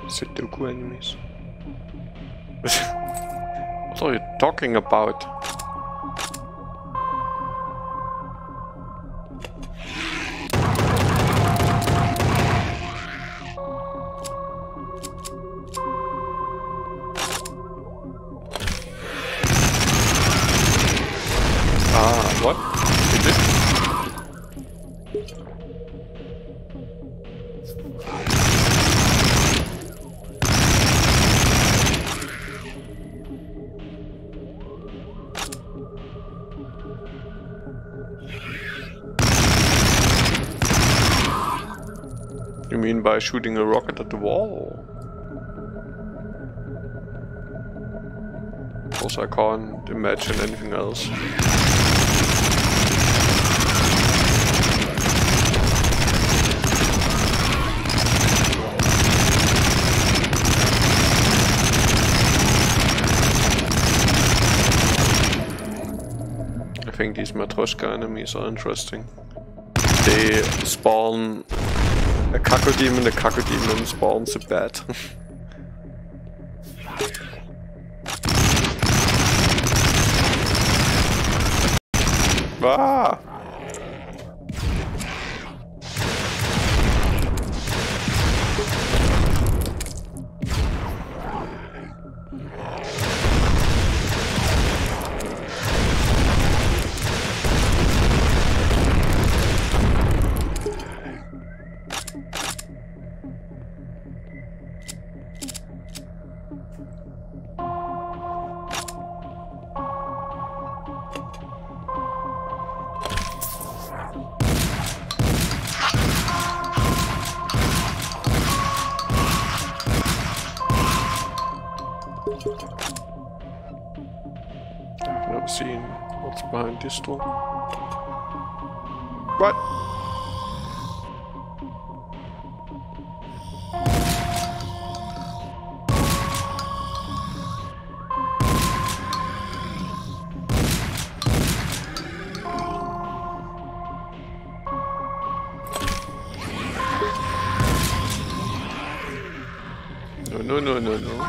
Sudoku enemies. What are you talking about? What? Is it? You mean by shooting a rocket at the wall? Because I can't imagine anything else. I think these Matryoshka enemies are interesting. They spawn a Cacodemon, the Cacodemon spawns a bat. Ah! I've never seen what's behind this door. What? No.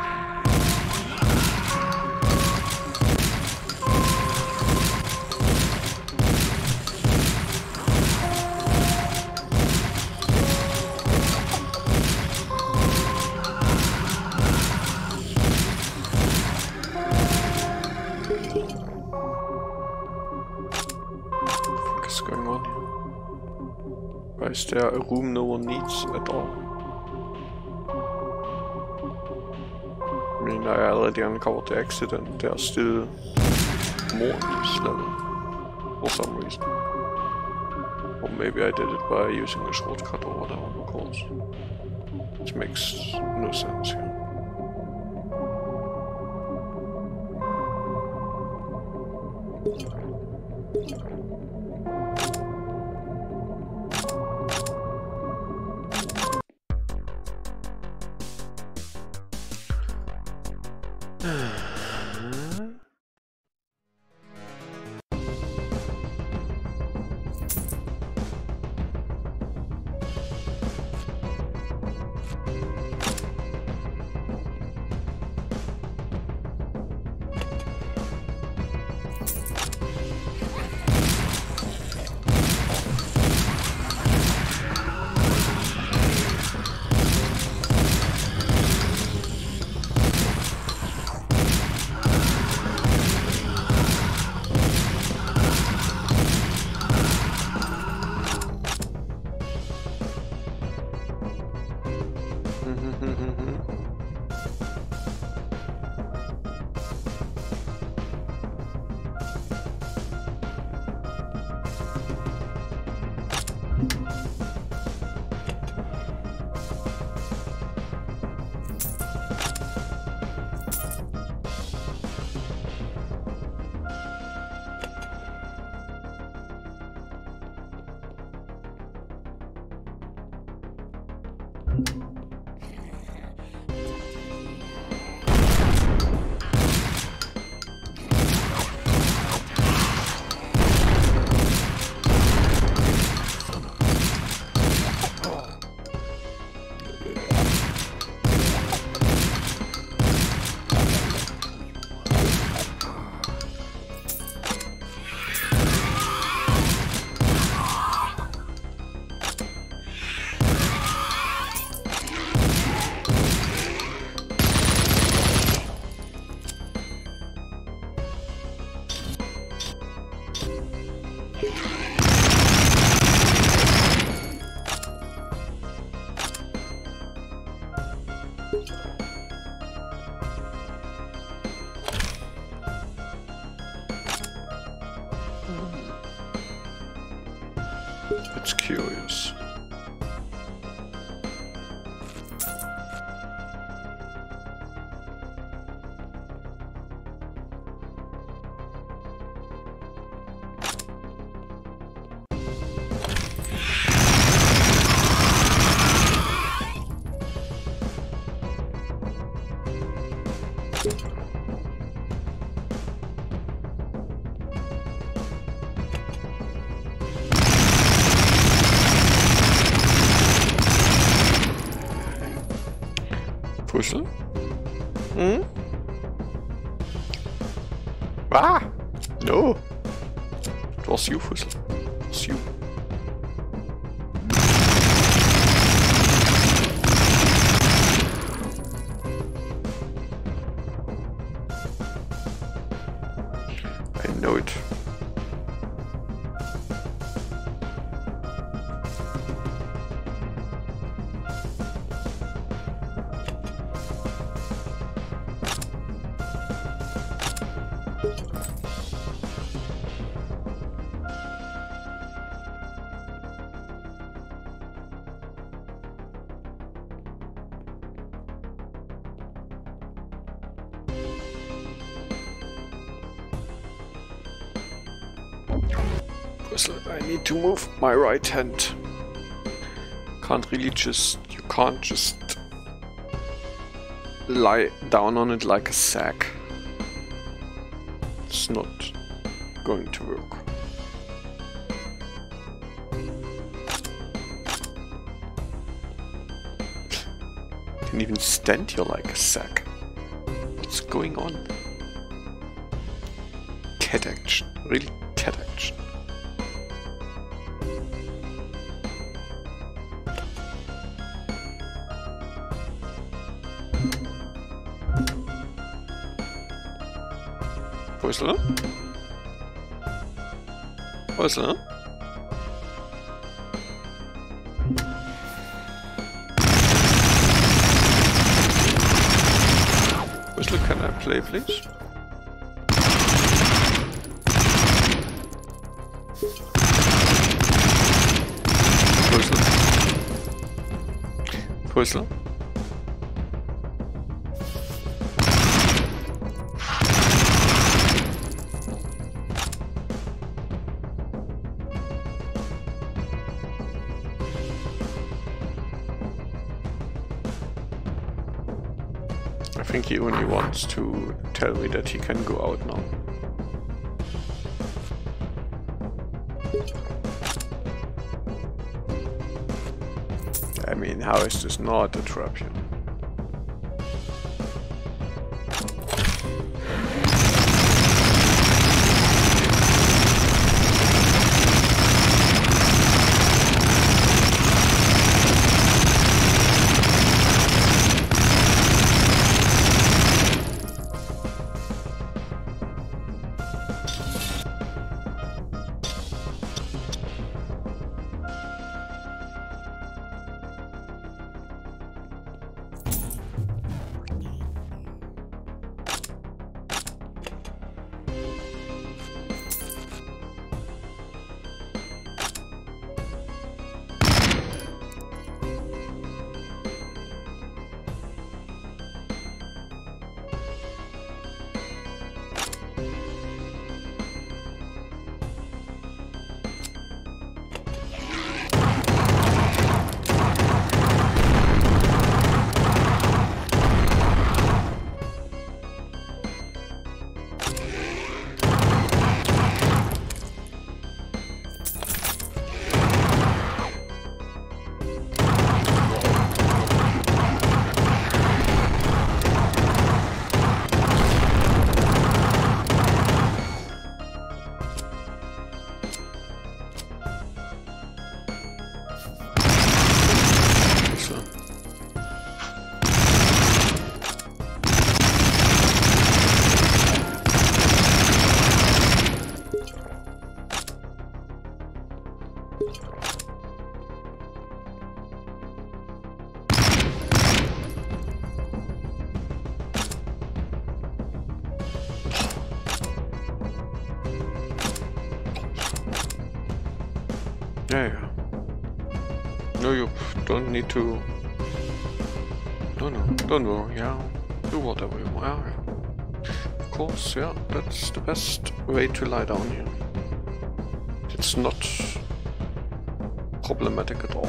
What is going on here? Why is there a room no one needs at all? I mean, I already uncovered the exit and there are still more in this level. For some reason. Or maybe I did it by using a shortcut or whatever, because it makes no sense here. It's curious. Puzzle? Hmm? Ah! No! It was you, Puzzle. It was you. I know it. I need to move my right hand. You can't just lie down on it like a sack. It's not going to work. You can even stand here like a sack. What's going on? Cat action. Really cat action. Puzzle? Puzzle? Puzzle, can I play, please? Puzzle? Puzzle? I think he only wants to tell me that he can go out now. I mean, how is this not a trap here? Yeah. No, you don't need to. No, don't worry. Yeah, do whatever you want. Yeah. Of course, yeah. That's the best way to lie down here. It's not problematic at all.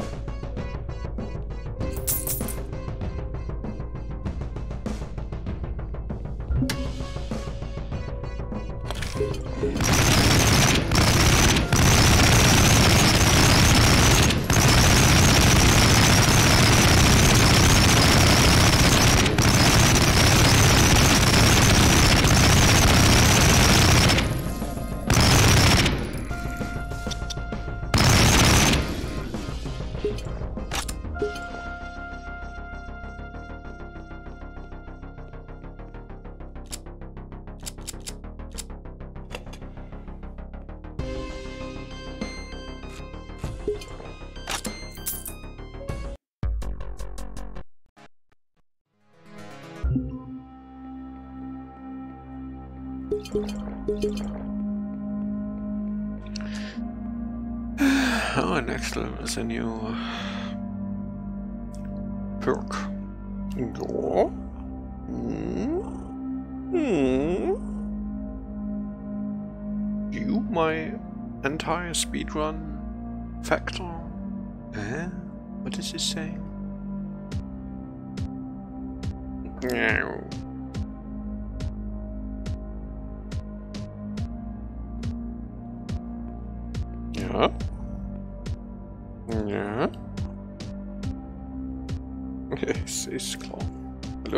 Oh, next level is a new perk. Yeah. You, my entire speedrun factor? What is this saying? No. Yeah. Yeah. Yes, it's klar. Hallo?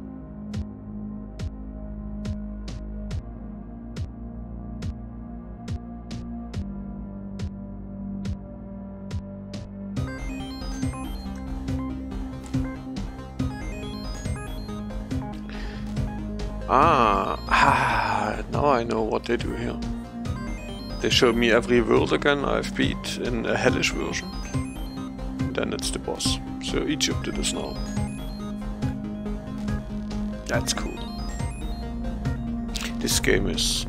Now I know what they do here. They show me every world again I've beat in a hellish version. Then it's the boss. So Egypt did this now. That's cool. This game is...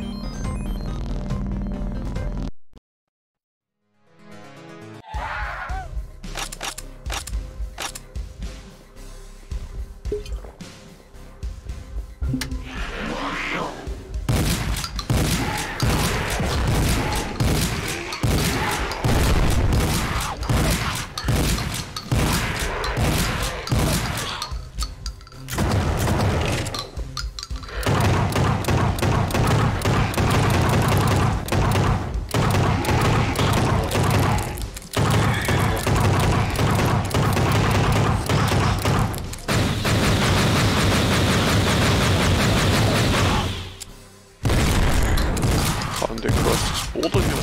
Can't they cross this border here?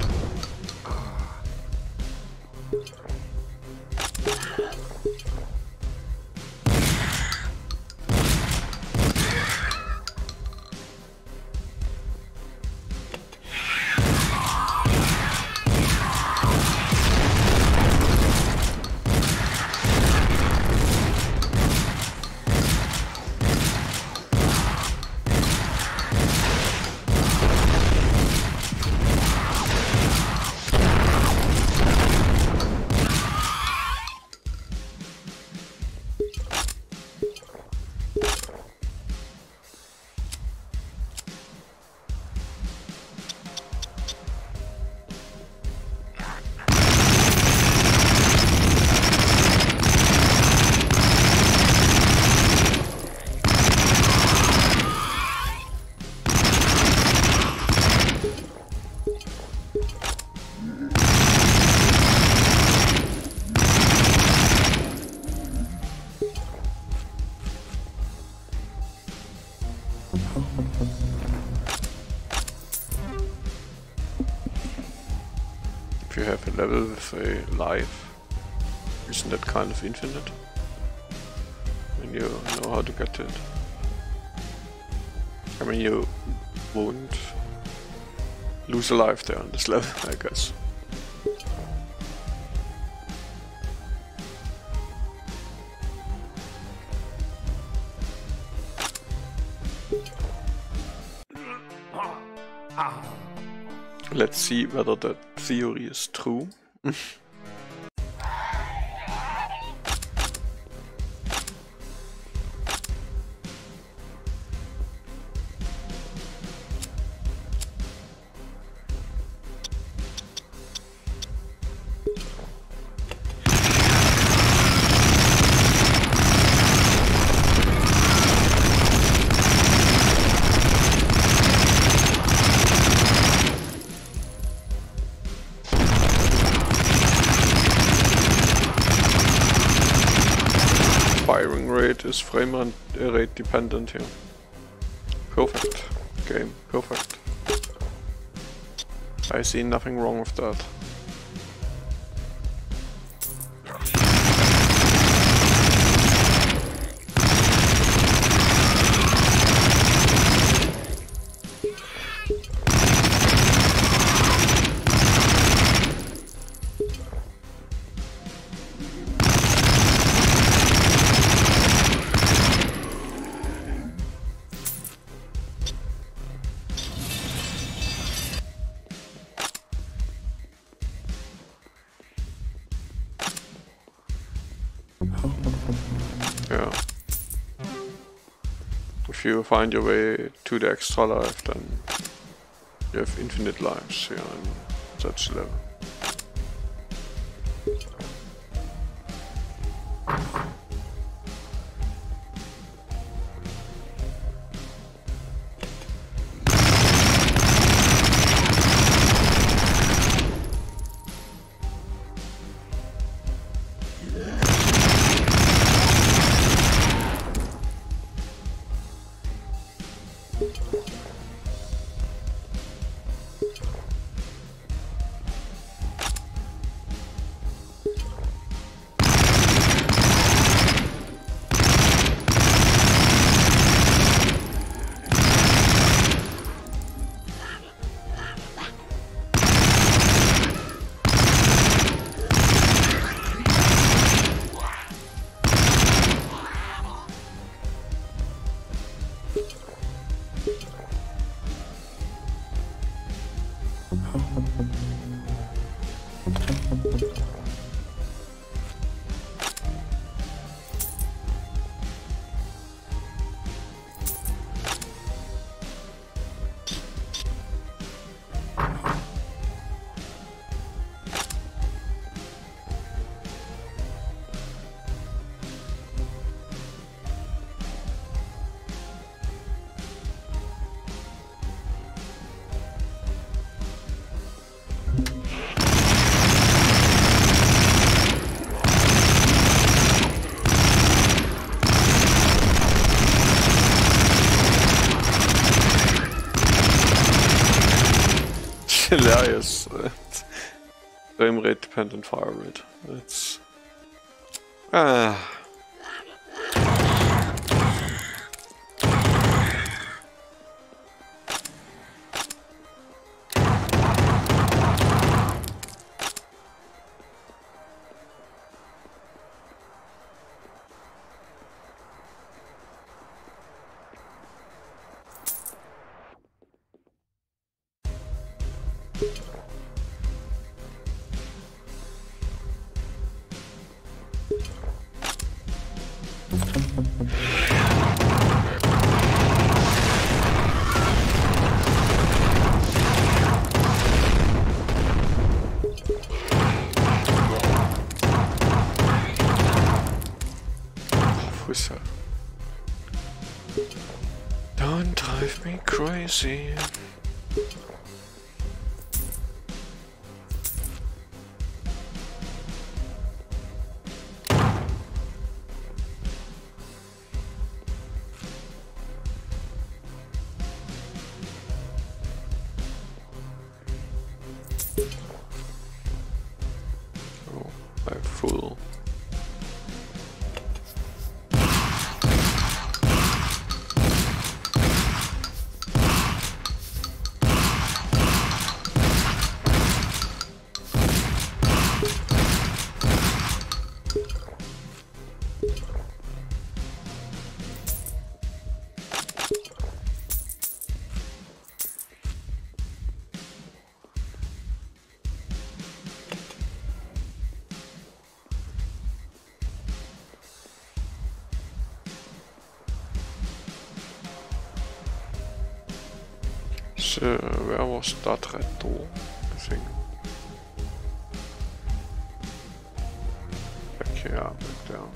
If you have a level with a life, isn't that kind of infinite? When you know how to get to it. I mean, you won't lose a life there on this level, I guess. Let's see whether that theory is true. Is frame rate dependent here. Perfect. Game. Perfect. I see nothing wrong with that. Yeah. If you find your way to the extra life, then you have infinite lives here in such level. Hilarious. Frame rate dependent fire rate. It's don't drive me crazy. Oh, I'm full. So, where was that red door? I think. Back here, back down.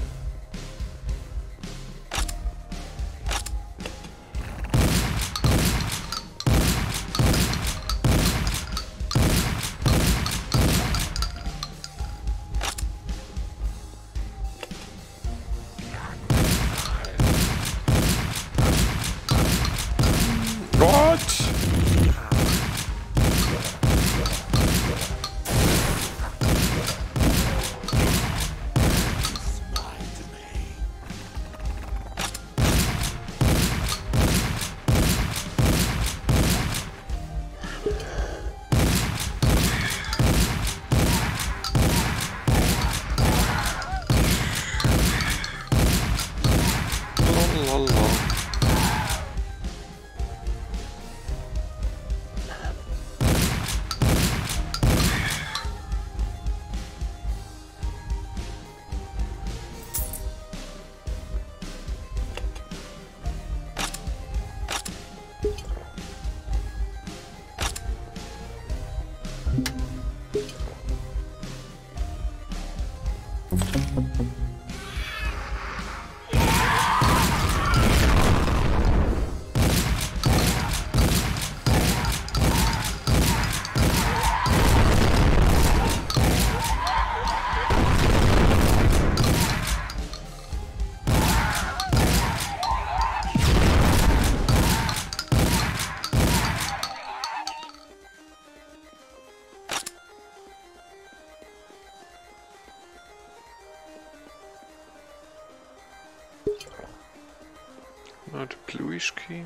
Not a bluish key.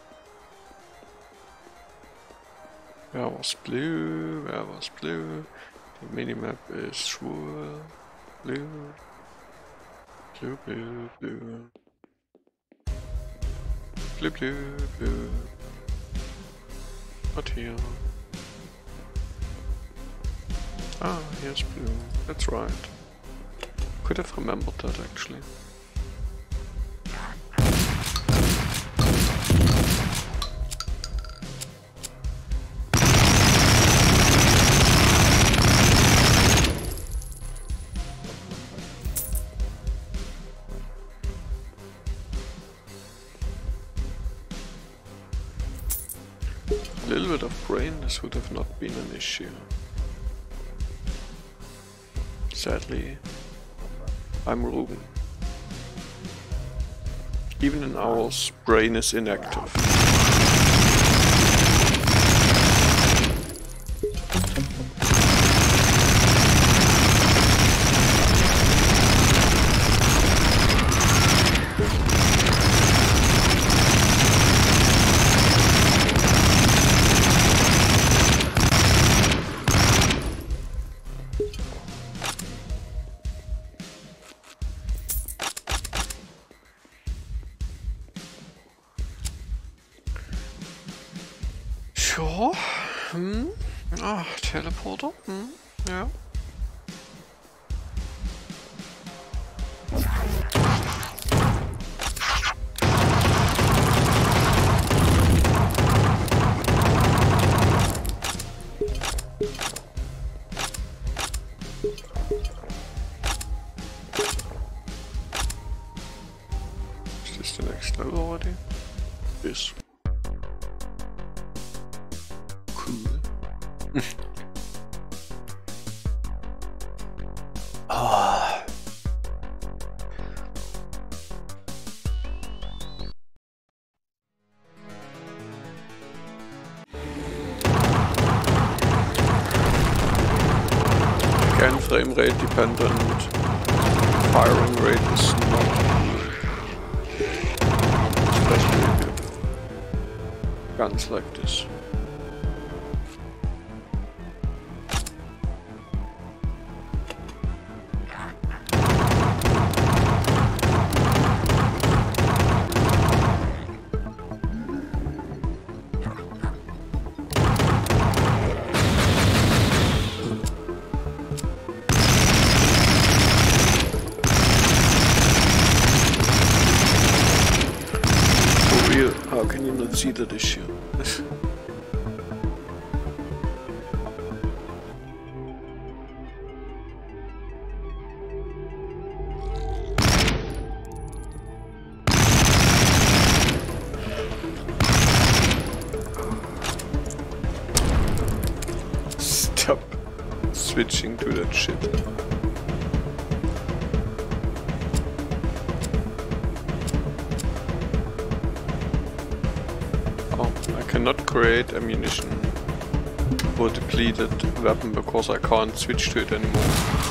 Where was blue? Where was blue? The minimap is swirl. Blue. Blue, blue, blue. Blue, blue, blue. Not here. Ah, here's blue. That's right. Could have remembered that actually. A little bit of brain, this would have not been an issue. Sadly, I'm Ruben. Even in owls, brain is inactive. Sure. Ah, Teleporter. Ja. Is this the next level already? Yes. Again, frame rate dependent. Firing rate is not especially good. Guns like this. How can you not see that issue? Stop switching to that shit. Oh, I cannot create ammunition for depleted weapon because I can't switch to it anymore.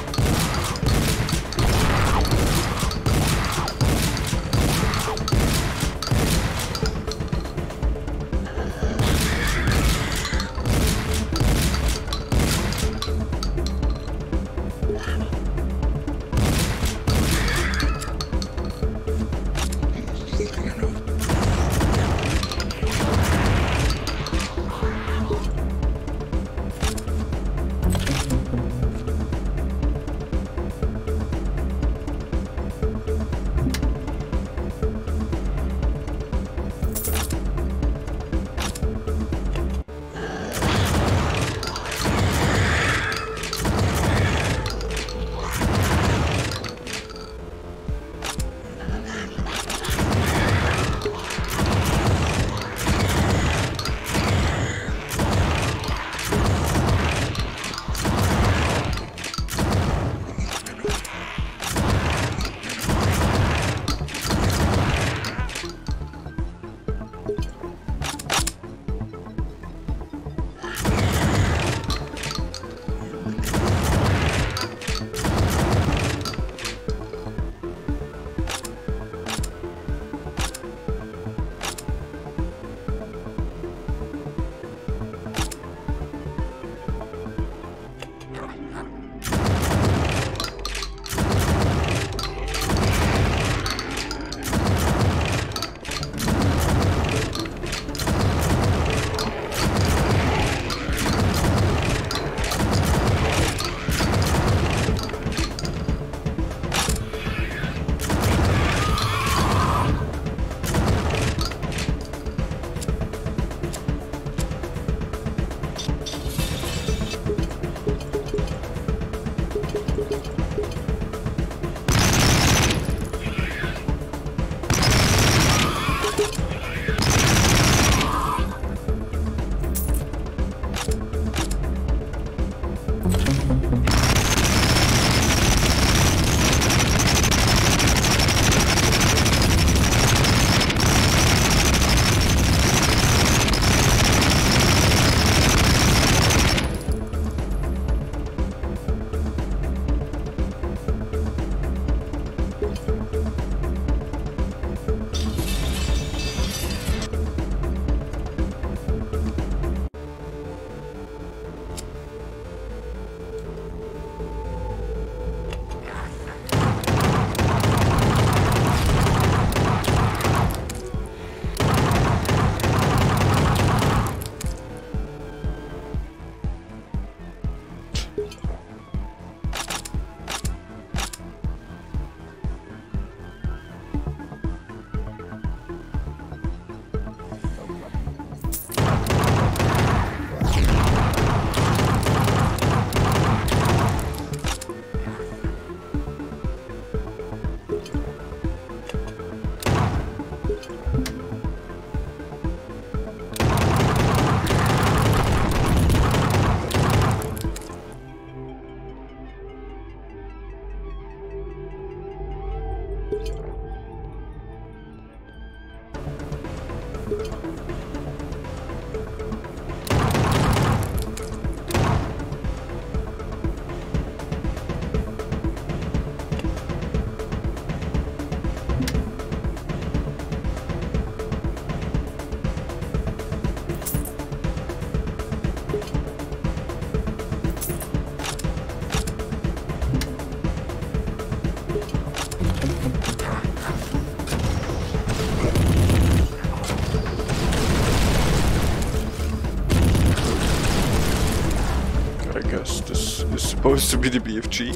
Supposed to be the BFG.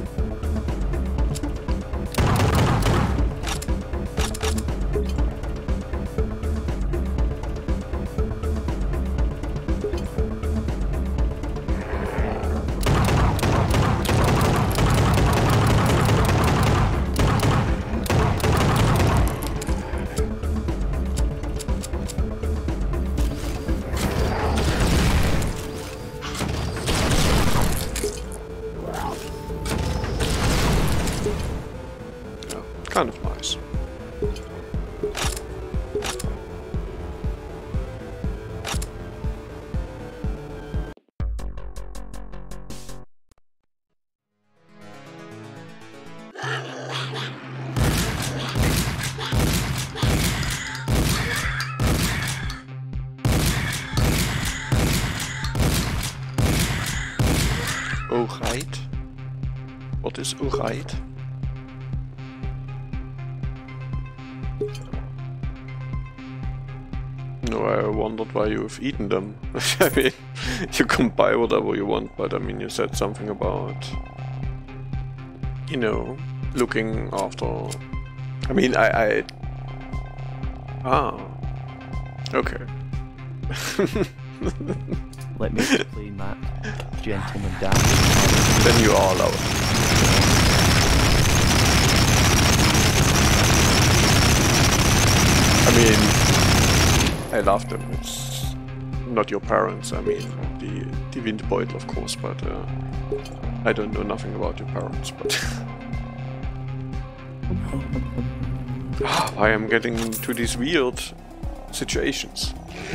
alright? What is alright? No, I wondered why you've eaten them. I mean, you can buy whatever you want, but I mean, you said something about, you know, looking after. I mean, Ah. Okay. Let me explain that, gentleman Dan. Then you are allowed. I mean, I love them. It's not your parents. I mean, the Windbeutel, of course, but I don't know nothing about your parents. But why I'm getting into these weird situations.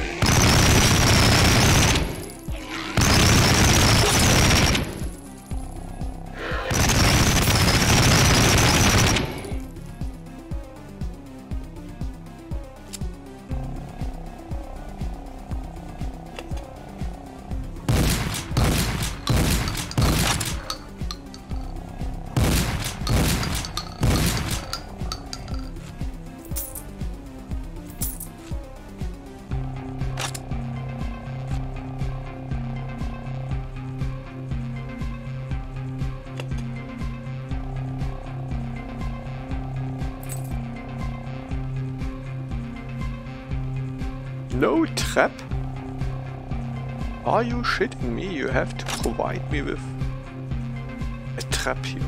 No trap? Are you shitting me? You have to provide me with a trap here.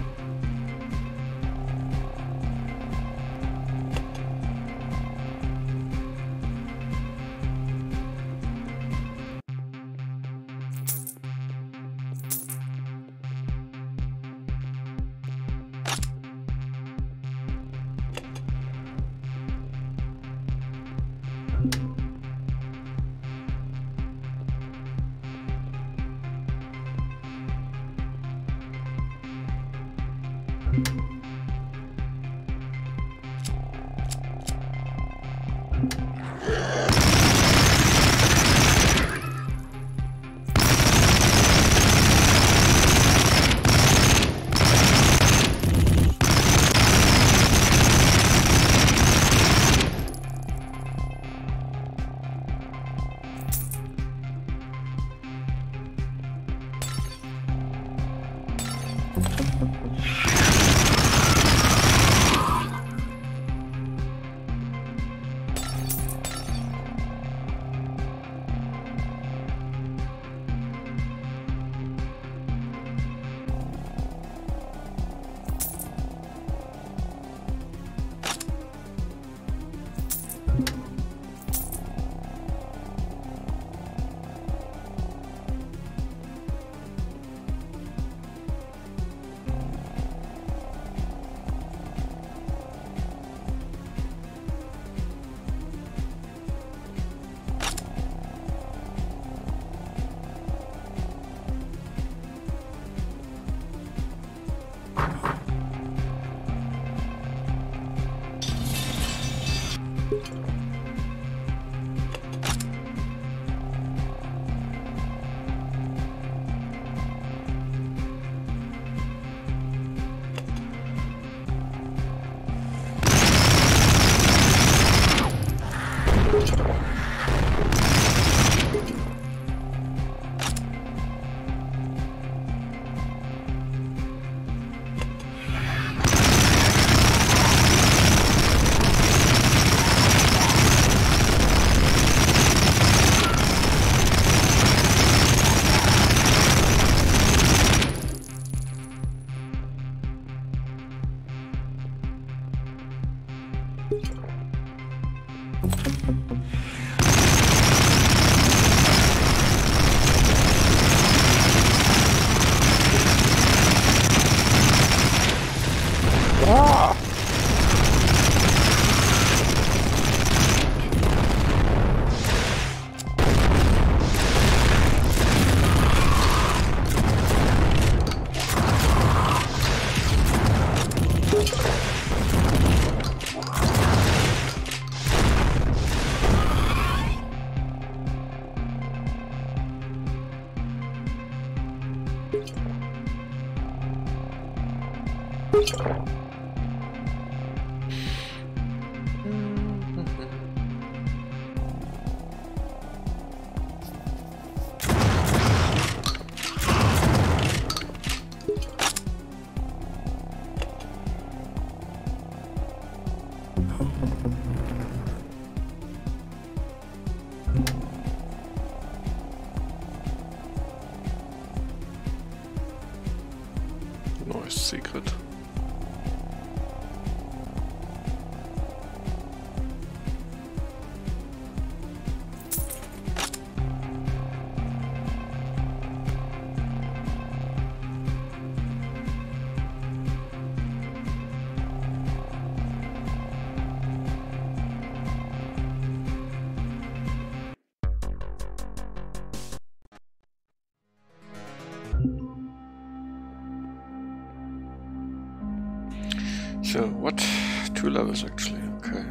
So what? 2 levels actually, okay.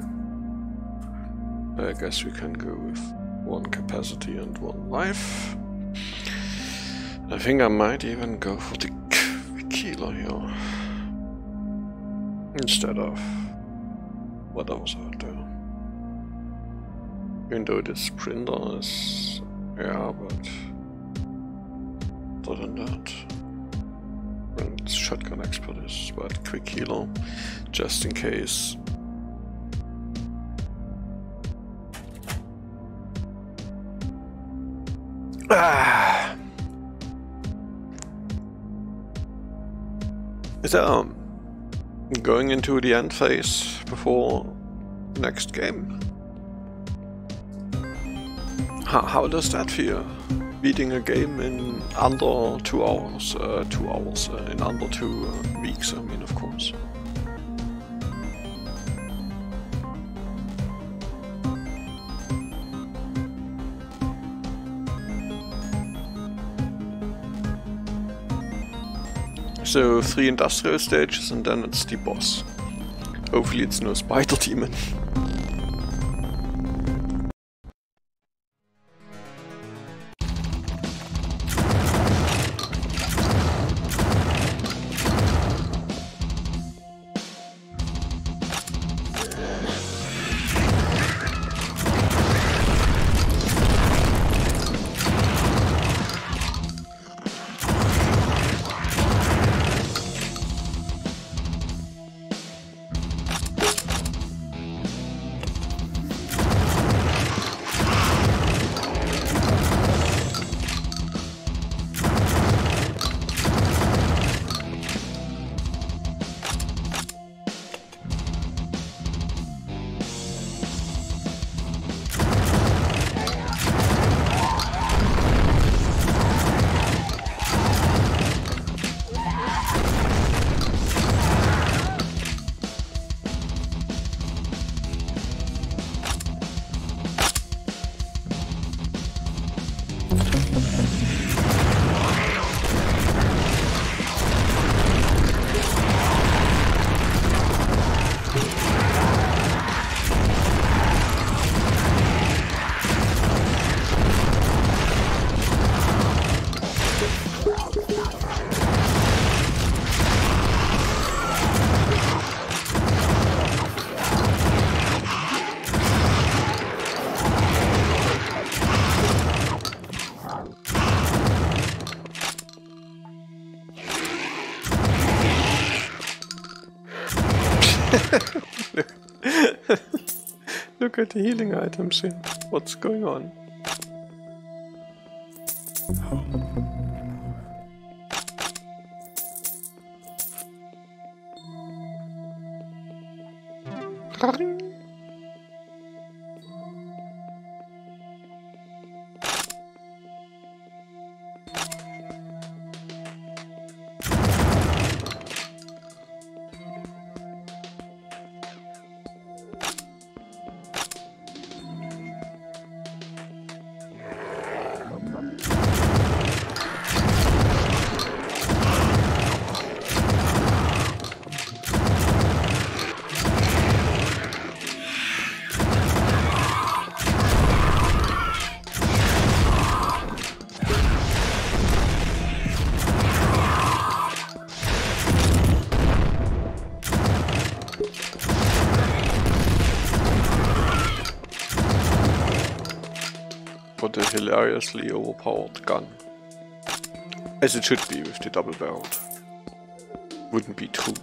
I guess we can go with 1 capacity and 1 life. I think I might even go for the Killer here. Instead of what else out there. Even though this Sprinter is... yeah, but... other than that... and Shotgun Expert is but quick healer, just in case. So, going into the end phase before next game. How does that feel? Beating a game in under 2 hours, in under 2 weeks, I mean, of course. So 3 industrial stages and then it's the boss. Hopefully it's no spider demon. Look at the healing items here. What's going on? The hilariously overpowered gun. As it should be with the double barreled. Wouldn't be true.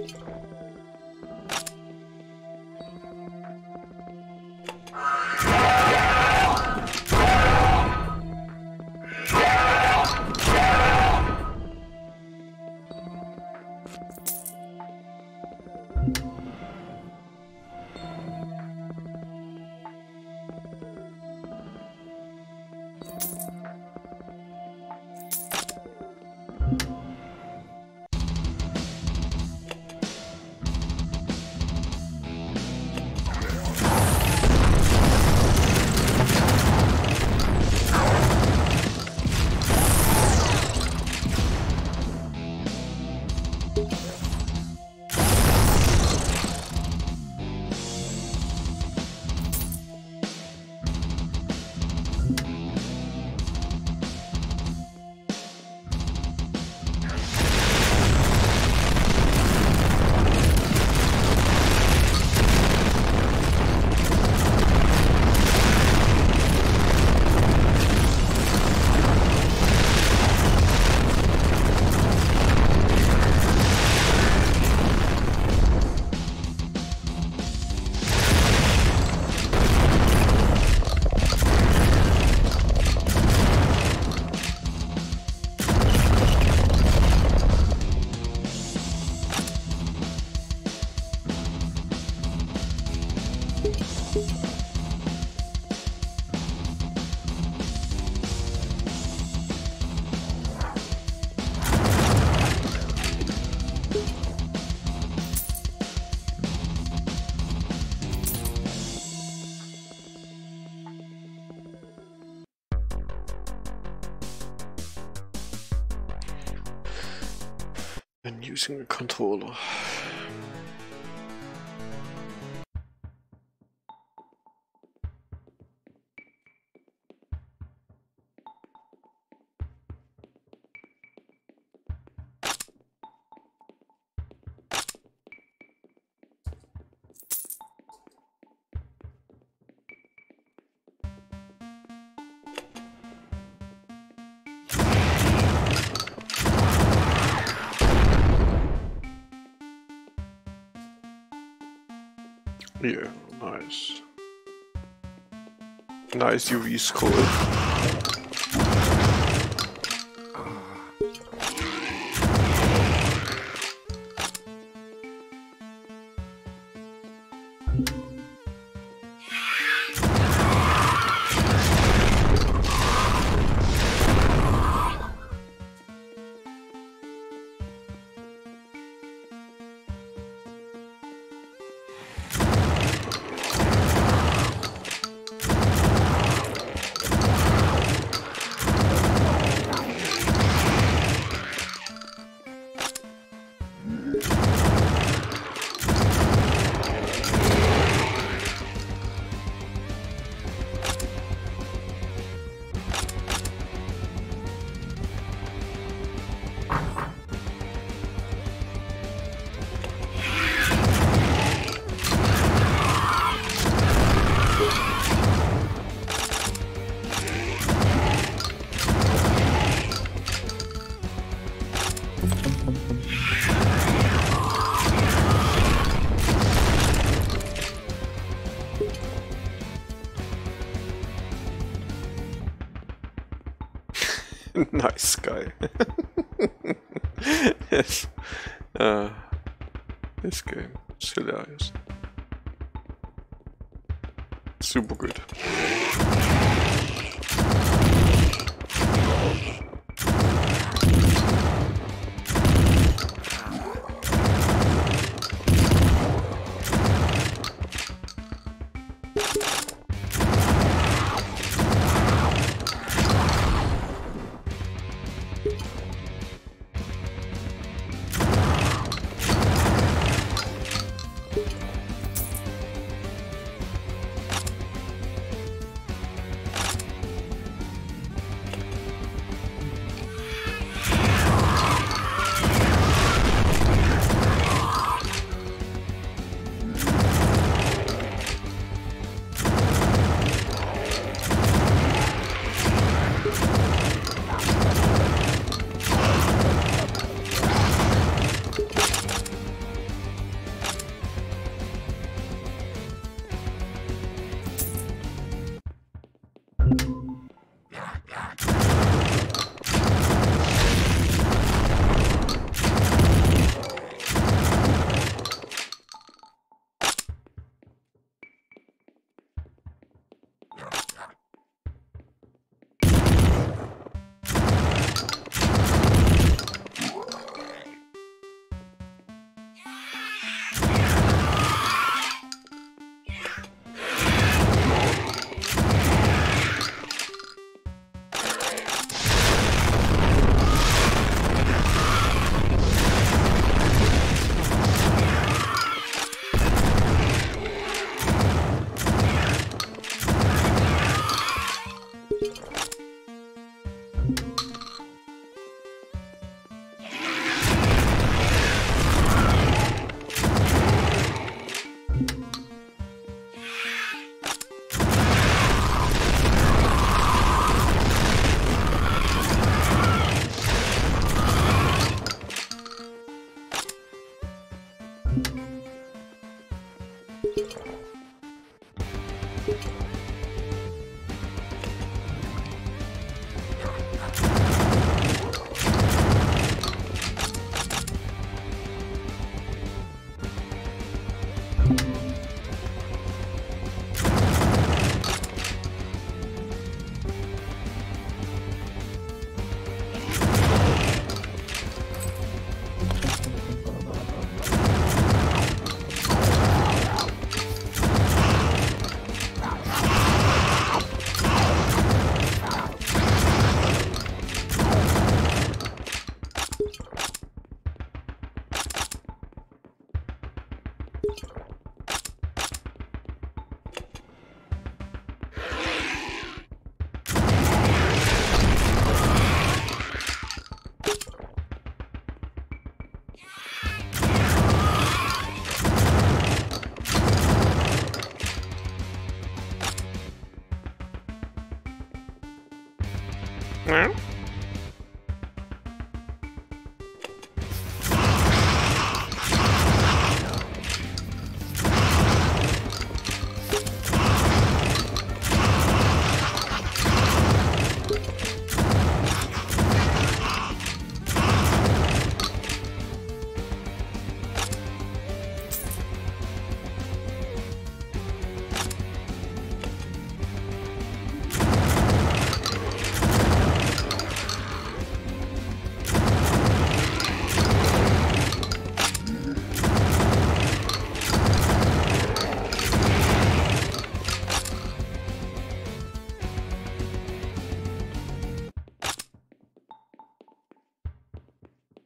When using a controller. Yeah, nice. Nice UV scroll. Nice guy. Yes. This game is hilarious. Super good.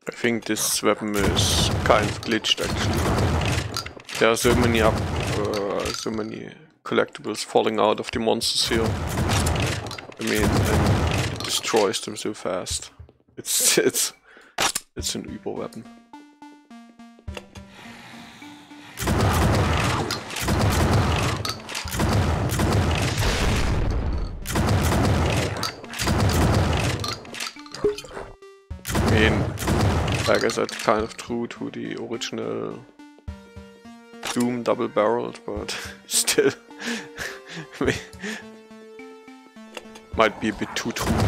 I think this weapon is kind of glitched actually. There are so many collectibles falling out of the monsters here. I mean, and it destroys them so fast. It's an Uber weapon. I mean, like I said, kind of true to the original Doom double-barreled, but still, I mean, might be a bit too true.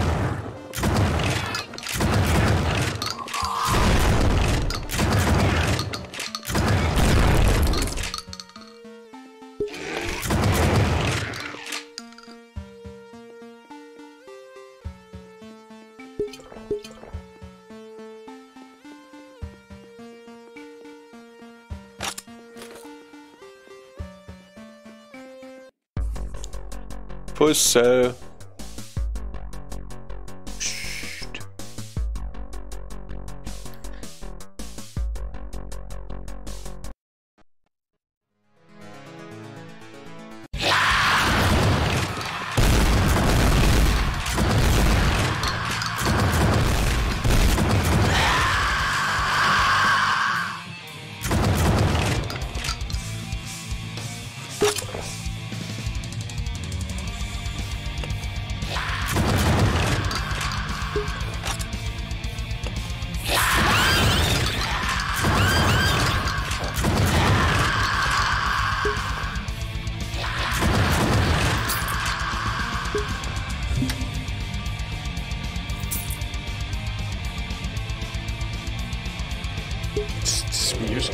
Full cell. It's music.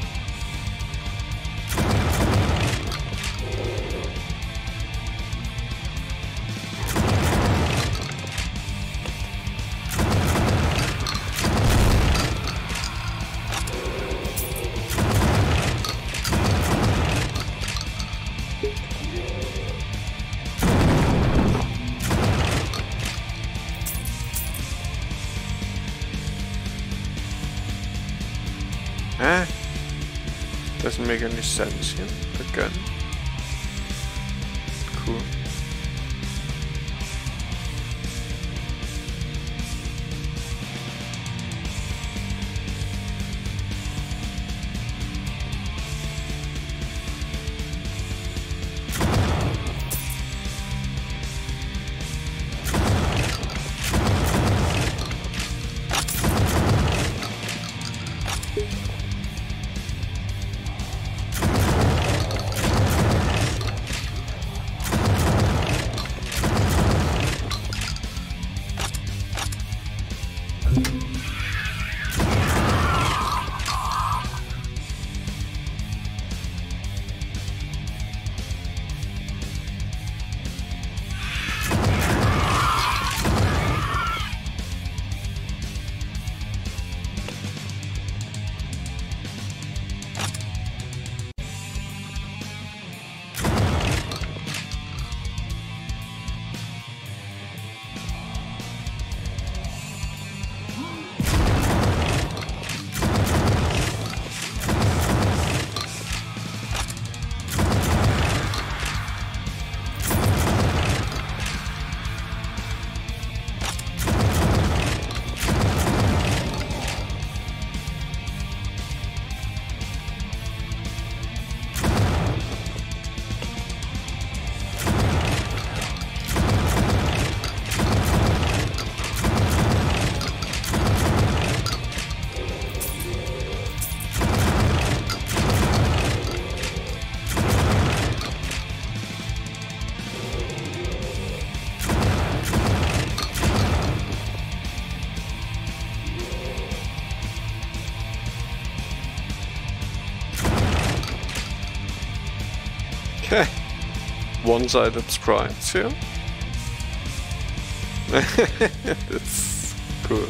Doesn't make any sense here. Again. Cool. Okay, one-sided sprites here. That's cool.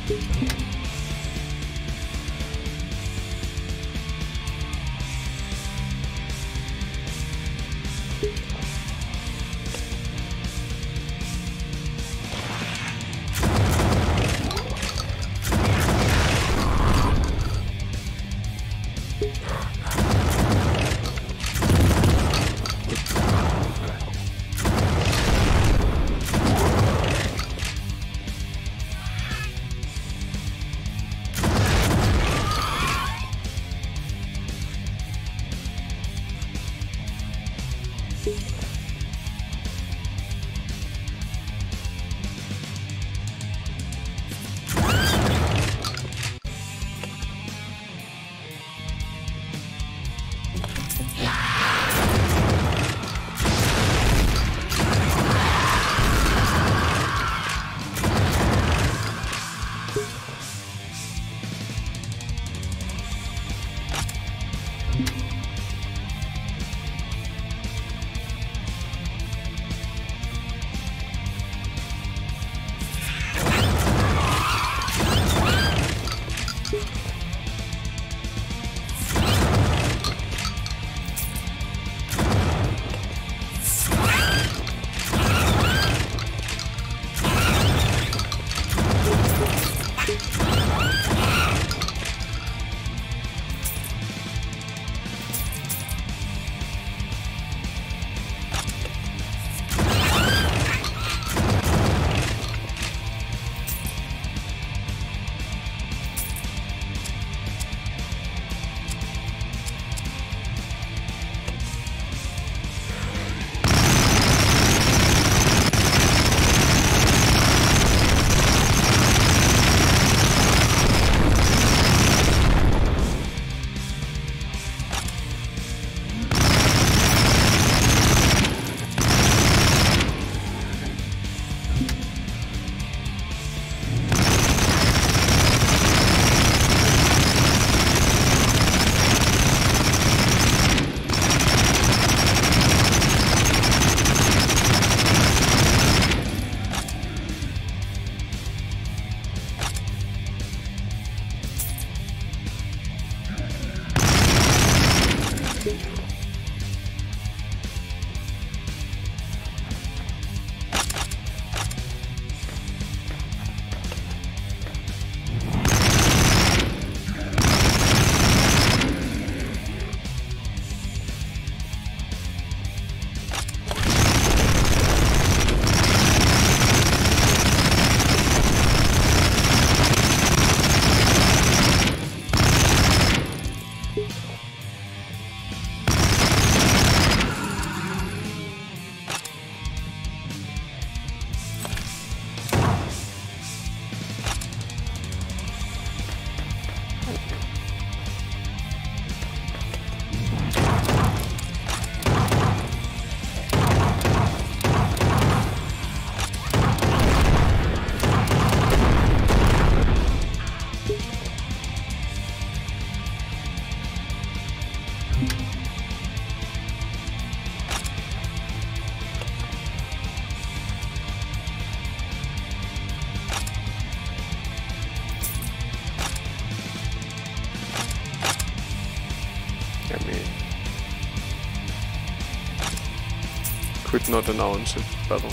Could not announce it better.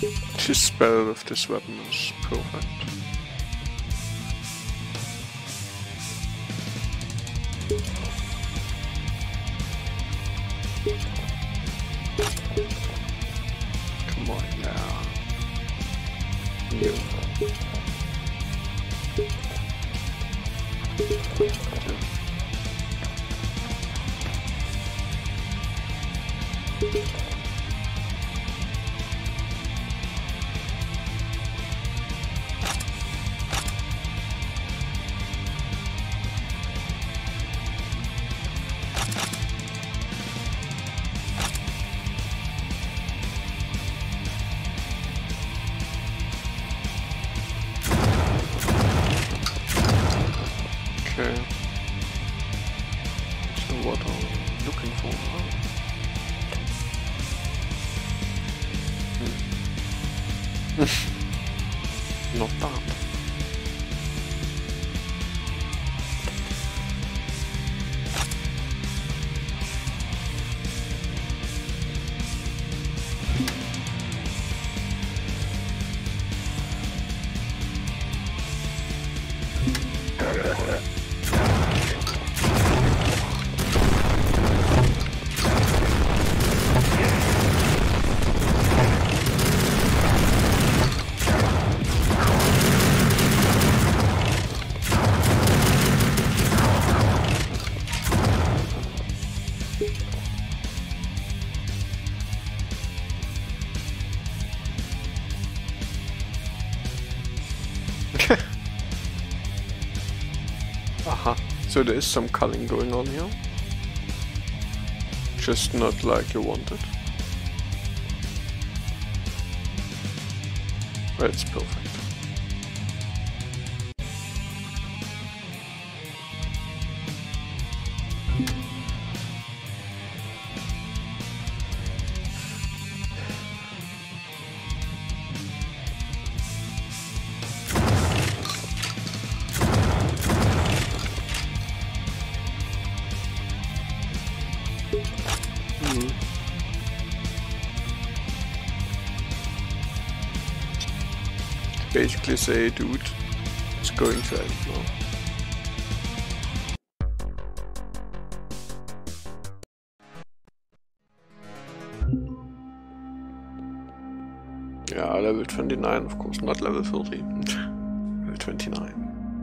This spell with this weapon is perfect. Come on now. You. Okay. So what are we looking for now? Not bad. Aha, so there is some culling going on here. Just not like you wanted. That's perfect. Basically say, dude, it's going to end now. Yeah, level 29, of course, not level 30. Level 29.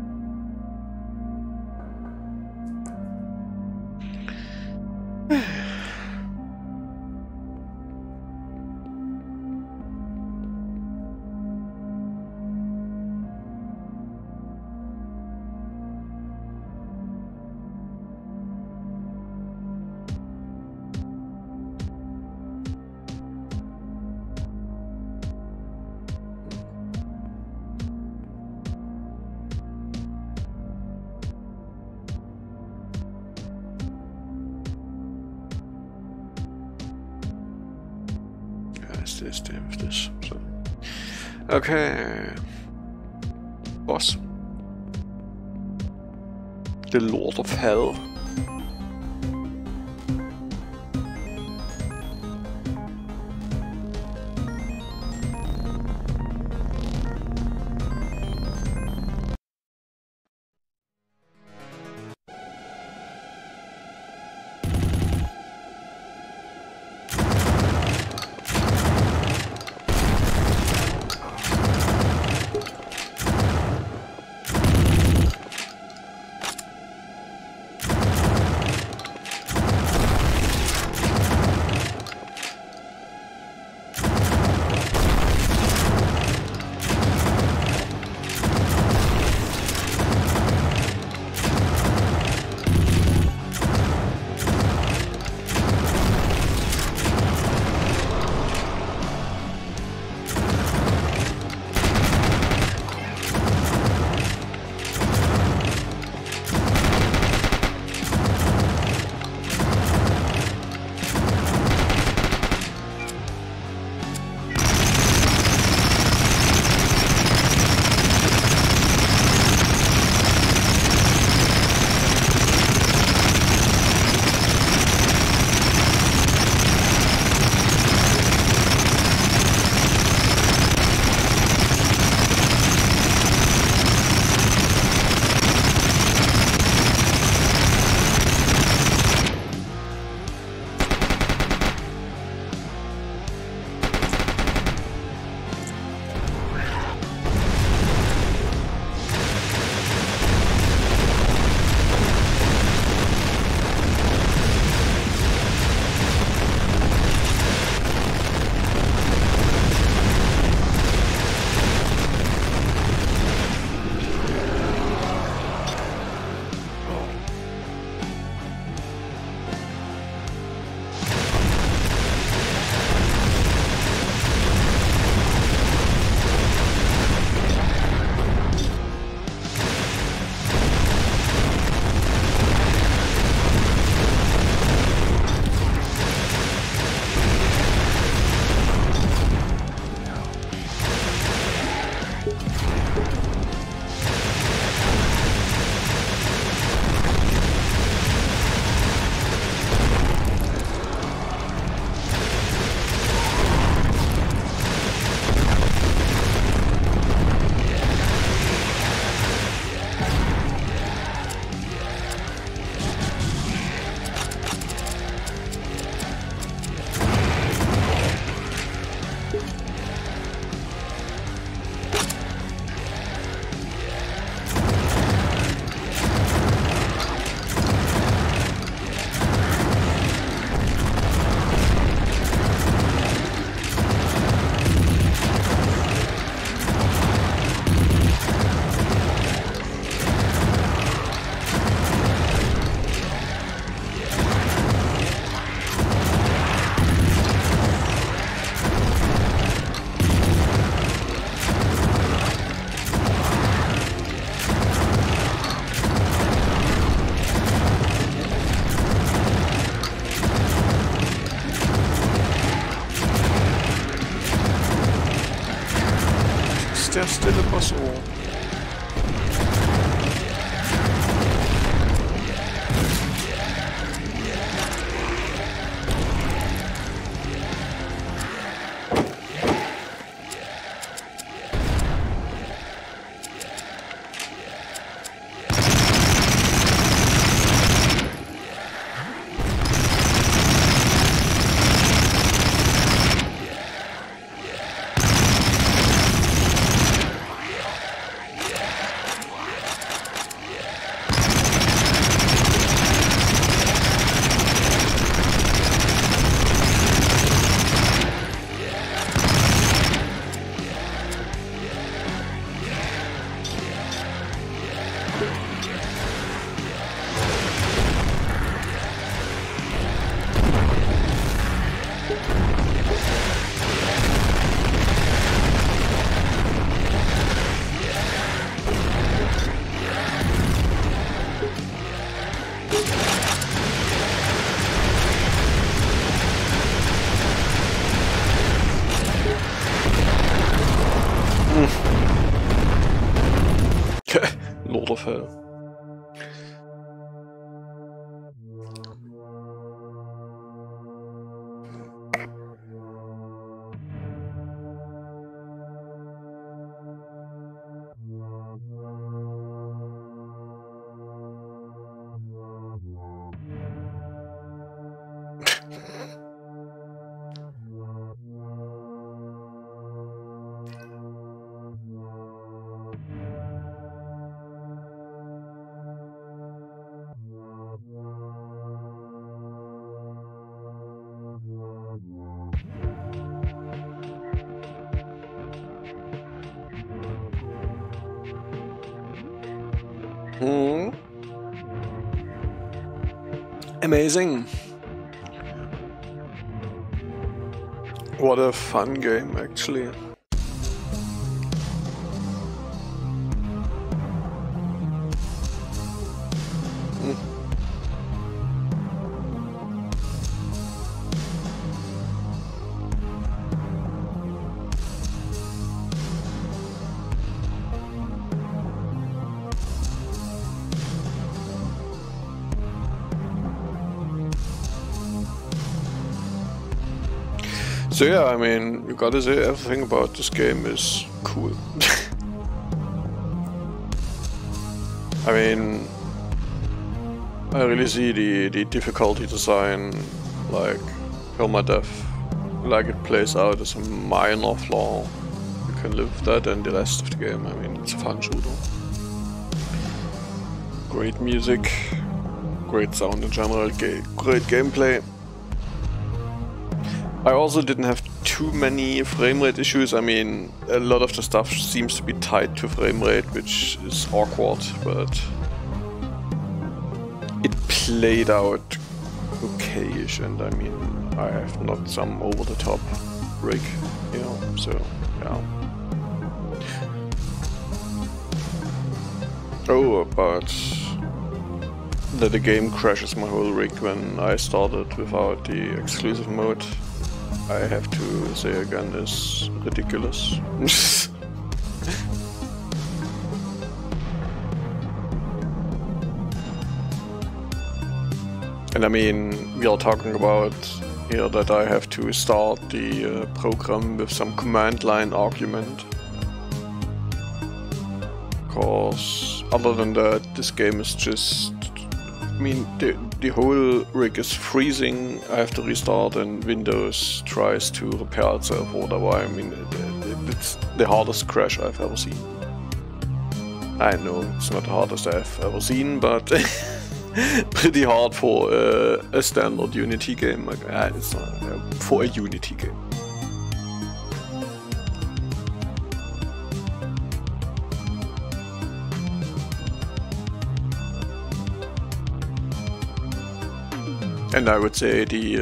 Stay with this. So, okay, boss, the Lord of Hell. der stille boss over? Lord of Hell. Amazing. What a fun game, actually. So yeah, I mean, you gotta say everything about this game is cool. I mean, I really see the difficulty design, like permadeath, like it plays out as a minor flaw. You can live with that and the rest of the game. I mean, it's a fun shooter. Great music, great sound in general, great gameplay. I also didn't have too many framerate issues. I mean, a lot of the stuff seems to be tied to framerate, which is awkward, but it played out okay-ish, and I mean, I have not some over-the-top rig, you know, so yeah. Oh, but that the game crashes my whole rig when I started without the exclusive mode, I have to say again, is ridiculous. And I mean, we are talking about here that I have to start the program with some command line argument. Because other than that, this game is just... I mean, the whole rig is freezing, I have to restart, and Windows tries to repair itself or whatever. I mean, it's the hardest crash I've ever seen. I know it's not the hardest I've ever seen, but pretty hard for a standard Unity game. Like, it's not for a Unity game. And I would say the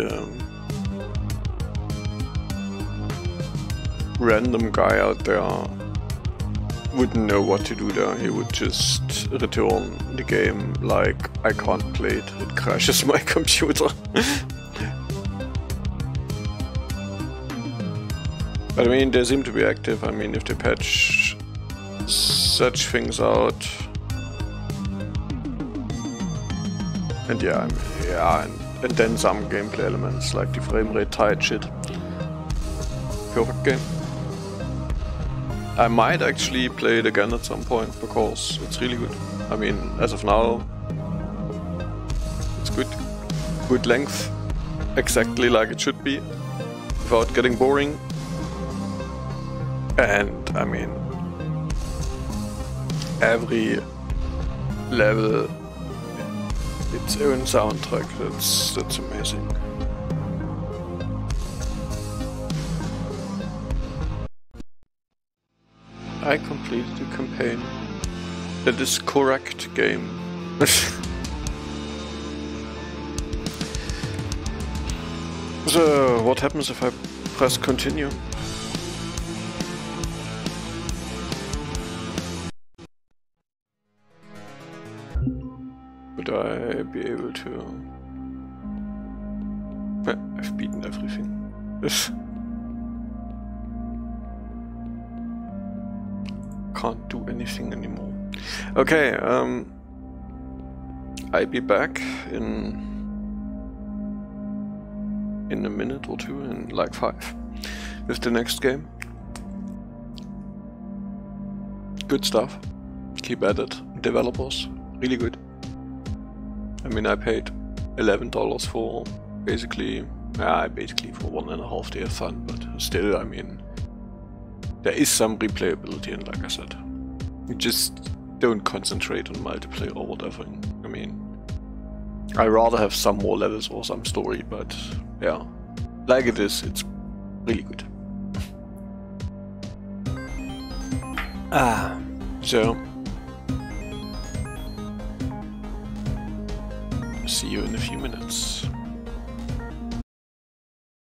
random guy out there wouldn't know what to do there. He would just return the game like, I can't play it, it crashes my computer. But I mean, they seem to be active. I mean, if they patch such things out, and yeah, and then some gameplay elements like the frame rate tight shit. Perfect game. I might actually play it again at some point because it's really good. I mean, as of now, it's good. Good length, exactly like it should be, without getting boring. And I mean, every level its own soundtrack. That's amazing. I completed the campaign. That is correct game. So, what happens if I press continue? Would I be able to... I've beaten everything. Can't do anything anymore. Okay, I'll be back in a minute or two, in like 5, with the next game. Good stuff. Keep at it. Developers, really good. I mean, I paid $11 for basically for 1.5 day of fun, but still, I mean, there is some replayability, and like I said, you just don't concentrate on multiplayer or whatever. I mean, I'd rather have some more levels or some story, but yeah, like it is, it's really good. So, see you in a few minutes.